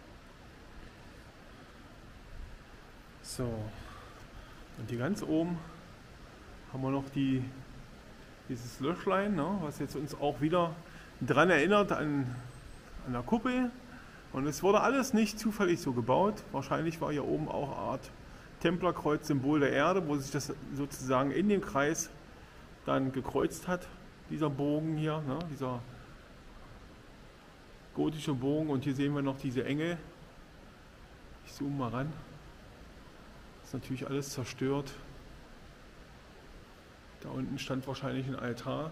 So. Und hier ganz oben haben wir noch die, dieses Löschlein, ne? Was jetzt uns auch wieder daran erinnert an, an der Kuppel. Und es wurde alles nicht zufällig so gebaut. Wahrscheinlich war hier oben auch eine Art Templerkreuz, Symbol der Erde, wo sich das sozusagen in dem Kreis dann gekreuzt hat. Dieser Bogen hier, ne? Dieser gotische Bogen. Und hier sehen wir noch diese Engel. Ich zoome mal ran. Das ist natürlich alles zerstört. Da unten stand wahrscheinlich ein Altar.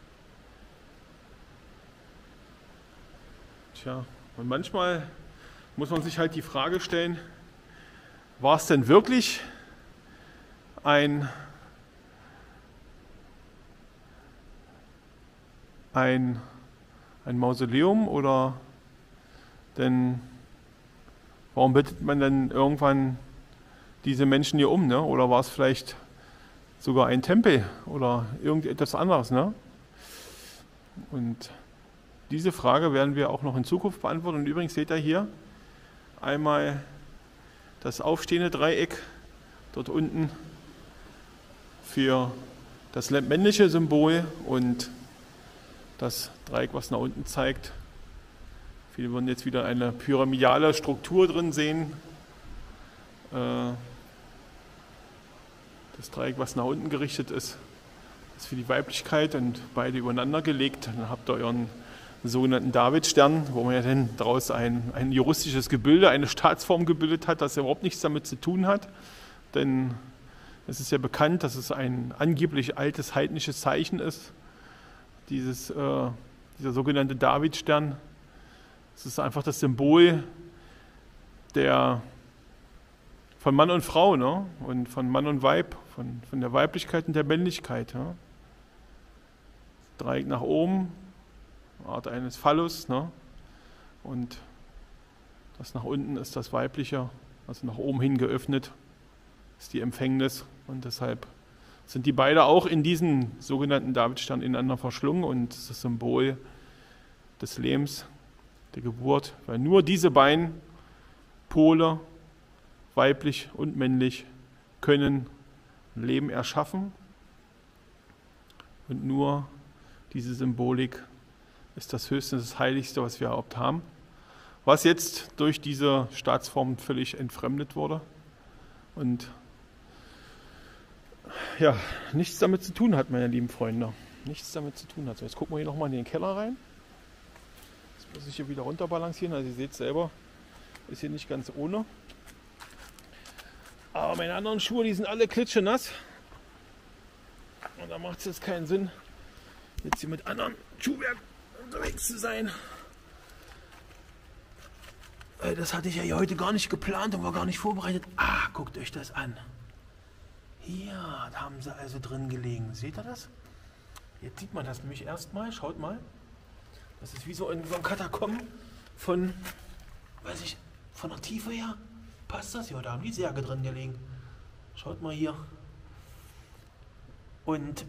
Tja. Und manchmal muss man sich halt die Frage stellen, war es denn wirklich ein, ein, ein Mausoleum, oder denn warum bittet man dann irgendwann diese Menschen hier um, ne? Oder war es vielleicht sogar ein Tempel oder irgendetwas anderes, ne? Und diese Frage werden wir auch noch in Zukunft beantworten. Und übrigens seht ihr hier einmal das aufstehende Dreieck dort unten für das männliche Symbol und das Dreieck, was nach unten zeigt. Viele würden jetzt wieder eine pyramidale Struktur drin sehen. Das Dreieck, was nach unten gerichtet ist, ist für die Weiblichkeit und beide übereinander gelegt. Dann habt ihr euren sogenannten Davidstern, wo man ja dann daraus ein, ein juristisches Gebilde, eine Staatsform gebildet hat, das ja überhaupt nichts damit zu tun hat. Denn es ist ja bekannt, dass es ein angeblich altes heidnisches Zeichen ist, dieses, äh, dieser sogenannte Davidstern. Es ist einfach das Symbol der, von Mann und Frau, ne? Und von Mann und Weib, von, von der Weiblichkeit und der Männlichkeit. Ne? Dreieck nach oben, Art eines Phallus, ne? Und das nach unten ist das Weibliche, also nach oben hin geöffnet, ist die Empfängnis. Und deshalb sind die beide auch in diesen sogenannten Davidstern ineinander verschlungen und das Symbol des Lebens, der Geburt, weil nur diese beiden Pole, weiblich und männlich, können Leben erschaffen und nur diese Symbolik ist das Höchste, das Heiligste, was wir überhaupt haben, was jetzt durch diese Staatsform völlig entfremdet wurde und ja, nichts damit zu tun hat, meine lieben Freunde. Nichts damit zu tun hat. So, jetzt gucken wir hier nochmal in den Keller rein. Jetzt muss ich hier wieder runter balancieren. Also ihr seht selber, ist hier nicht ganz ohne. Aber meine anderen Schuhe, die sind alle klitschenass. Und da macht es jetzt keinen Sinn, jetzt hier mit anderen Schuhwerk unterwegs zu sein. Das hatte ich ja hier heute gar nicht geplant und war gar nicht vorbereitet. Ah, guckt euch das an. Hier, da haben sie also drin gelegen. Seht ihr das? Jetzt sieht man das nämlich erstmal. Schaut mal. Das ist wie so in so einem Katakomben von, weiß ich, von der Tiefe her. Passt das? Ja, da haben die Särge drin gelegen. Schaut mal hier. Und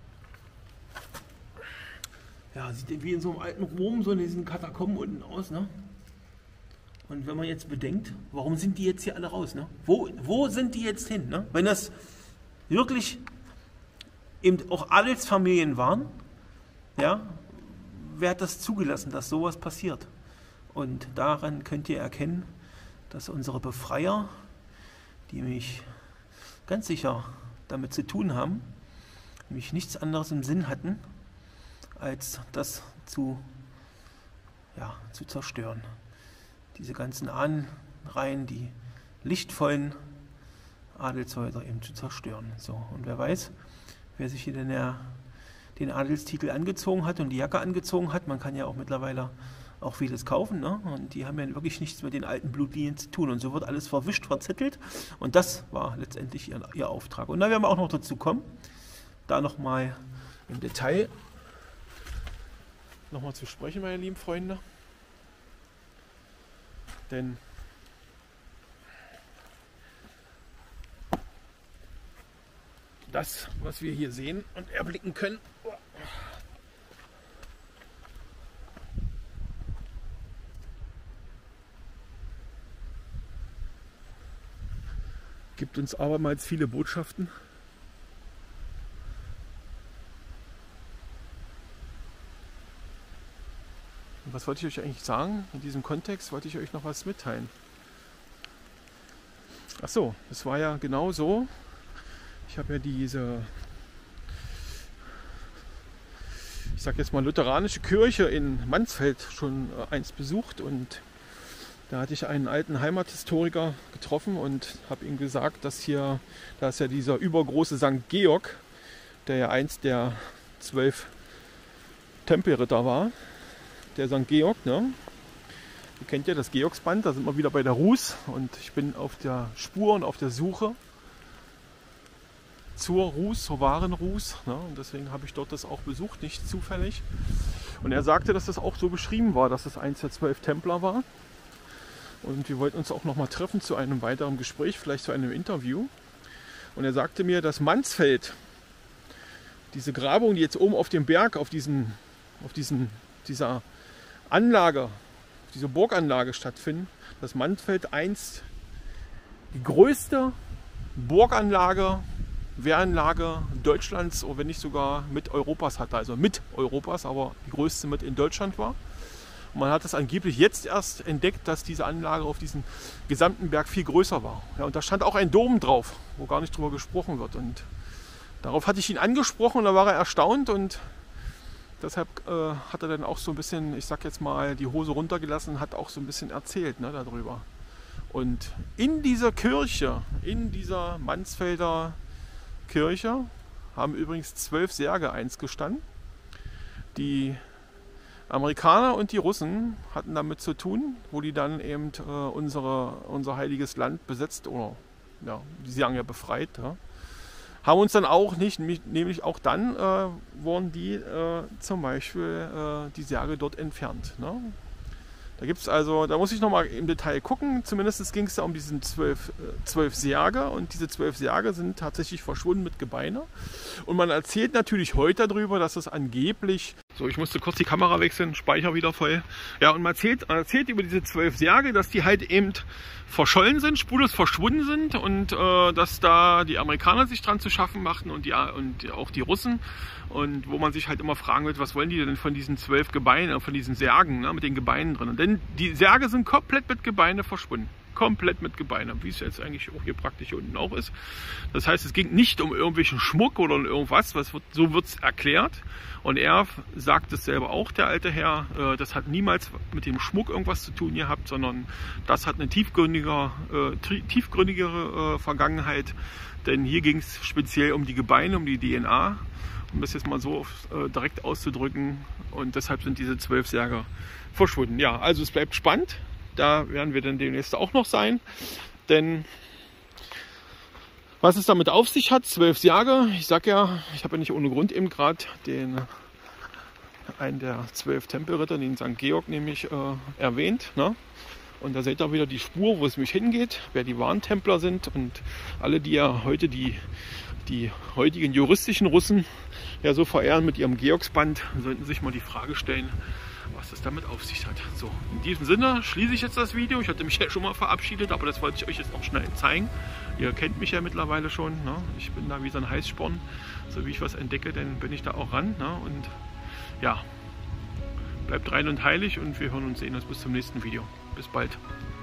ja, sieht wie in so einem alten Rom, so in diesen Katakomben unten aus, ne? Und wenn man jetzt bedenkt, warum sind die jetzt hier alle raus, ne? Wo, wo sind die jetzt hin, ne? Wenn das wirklich eben auch Adelsfamilien waren, ja, wer hat das zugelassen, dass sowas passiert? Und daran könnt ihr erkennen, dass unsere Befreier, die mich ganz sicher damit zu tun haben, nämlich nichts anderes im Sinn hatten, als das zu, ja, zu zerstören. Diese ganzen Ahnenreihen, die lichtvollen Adelshäuser eben zu zerstören. So, und wer weiß, wer sich hier denn der, den Adelstitel angezogen hat und die Jacke angezogen hat, man kann ja auch mittlerweile auch vieles kaufen, ne? Und die haben ja wirklich nichts mit den alten Blutlinien zu tun. Und so wird alles verwischt, verzettelt. Und das war letztendlich ihr, ihr Auftrag. Und da werden wir auch noch dazu kommen, da nochmal im Detail nochmal zu sprechen, meine lieben Freunde. Denn das, was wir hier sehen und erblicken können, gibt uns abermals viele Botschaften. Und was wollte ich euch eigentlich sagen? In diesem Kontext wollte ich euch noch was mitteilen. Ach so, es war ja genau so. Ich habe ja diese, ich sag jetzt mal, lutheranische Kirche in Mansfeld schon einst besucht und da hatte ich einen alten Heimathistoriker getroffen und habe ihm gesagt, dass hier, da ist ja dieser übergroße Sankt Georg, der ja einst der zwölf Tempelritter war, der Sankt Georg, ne? Ihr kennt ja das Georgsband, da sind wir wieder bei der Rus und ich bin auf der Spur und auf der Suche zur Rus, zur wahren Rus, ne? Und deswegen habe ich dort das auch besucht, nicht zufällig. Und er sagte, dass das auch so beschrieben war, dass es eins der zwölf Templer war. Und wir wollten uns auch noch mal treffen zu einem weiteren Gespräch, vielleicht zu einem Interview. Und er sagte mir, dass Mansfeld, diese Grabung, die jetzt oben auf dem Berg, auf, diesen, auf diesen, dieser Anlage, diese Burganlage stattfinden, dass Mansfeld einst die größte Burganlage, Wehranlage Deutschlands, oder wenn nicht sogar mit Europas hatte, also mit Europas, aber die größte mit in Deutschland war. Und man hat es angeblich jetzt erst entdeckt, dass diese Anlage auf diesem gesamten Berg viel größer war. Ja, und da stand auch ein Dom drauf, wo gar nicht drüber gesprochen wird. Und darauf hatte ich ihn angesprochen und da war er erstaunt und deshalb äh, hat er dann auch so ein bisschen, ich sag jetzt mal, die Hose runtergelassen, hat auch so ein bisschen erzählt, ne, darüber. Und in dieser Kirche, in dieser Mansfelder Kirche, haben übrigens zwölf Särge einst gestanden. Die Amerikaner und die Russen hatten damit zu tun, wo die dann eben äh, unsere, unser heiliges Land besetzt oder, ja, die sagen ja befreit, ja. Haben uns dann auch nicht, nämlich auch dann äh, wurden die äh, zum Beispiel äh, die Särge dort entfernt. Ne? Da gibt es also, da muss ich nochmal im Detail gucken, zumindest ging es da um diesen zwölf, äh, zwölf Särge und diese zwölf Särge sind tatsächlich verschwunden mit Gebeine. Und man erzählt natürlich heute darüber, dass es angeblich, so ich musste kurz die Kamera wechseln, Speicher wieder voll. Ja, und man erzählt, man erzählt über diese zwölf Särge, dass die halt eben verschollen sind, spurlos verschwunden sind und äh, dass da die Amerikaner sich dran zu schaffen machten und, die, und auch die Russen. Und wo man sich halt immer fragen wird, was wollen die denn von diesen zwölf Gebeinen, von diesen Särgen, ne, mit den Gebeinen drin. Und denn die Särge sind komplett mit Gebeine verschwunden. Komplett mit Gebeine, wie es jetzt eigentlich auch hier praktisch hier unten auch ist. Das heißt, es ging nicht um irgendwelchen Schmuck oder um irgendwas, was wird, so wird es erklärt. Und er sagt es selber auch, der alte Herr, äh, das hat niemals mit dem Schmuck irgendwas zu tun gehabt, sondern das hat eine tiefgründiger, äh, tiefgründigere äh, Vergangenheit. Denn hier ging es speziell um die Gebeine, um die D N A, um das jetzt mal so äh, direkt auszudrücken. Und deshalb sind diese zwölf Särge verschwunden. Ja, also es bleibt spannend. Da werden wir dann demnächst auch noch sein. Denn was es damit auf sich hat, zwölf Särge, ich sag ja, ich habe ja nicht ohne Grund eben gerade den einen der zwölf Tempelritter, den Sankt Georg nämlich äh, erwähnt. Ne? Und da seht ihr wieder die Spur, wo es mich hingeht, wer die wahren Templer sind. Und alle, die ja heute die, die heutigen juristischen Russen ja so verehren mit ihrem Georgsband, sollten sich mal die Frage stellen, was es damit auf sich hat. So, in diesem Sinne schließe ich jetzt das Video. Ich hatte mich ja schon mal verabschiedet, aber das wollte ich euch jetzt auch schnell zeigen. Ihr kennt mich ja mittlerweile schon. Ne? Ich bin da wie so ein Heißsporn. So wie ich was entdecke, dann bin ich da auch ran. Ne? Und ja, bleibt rein und heilig und wir hören und sehen uns bis zum nächsten Video. Bis bald.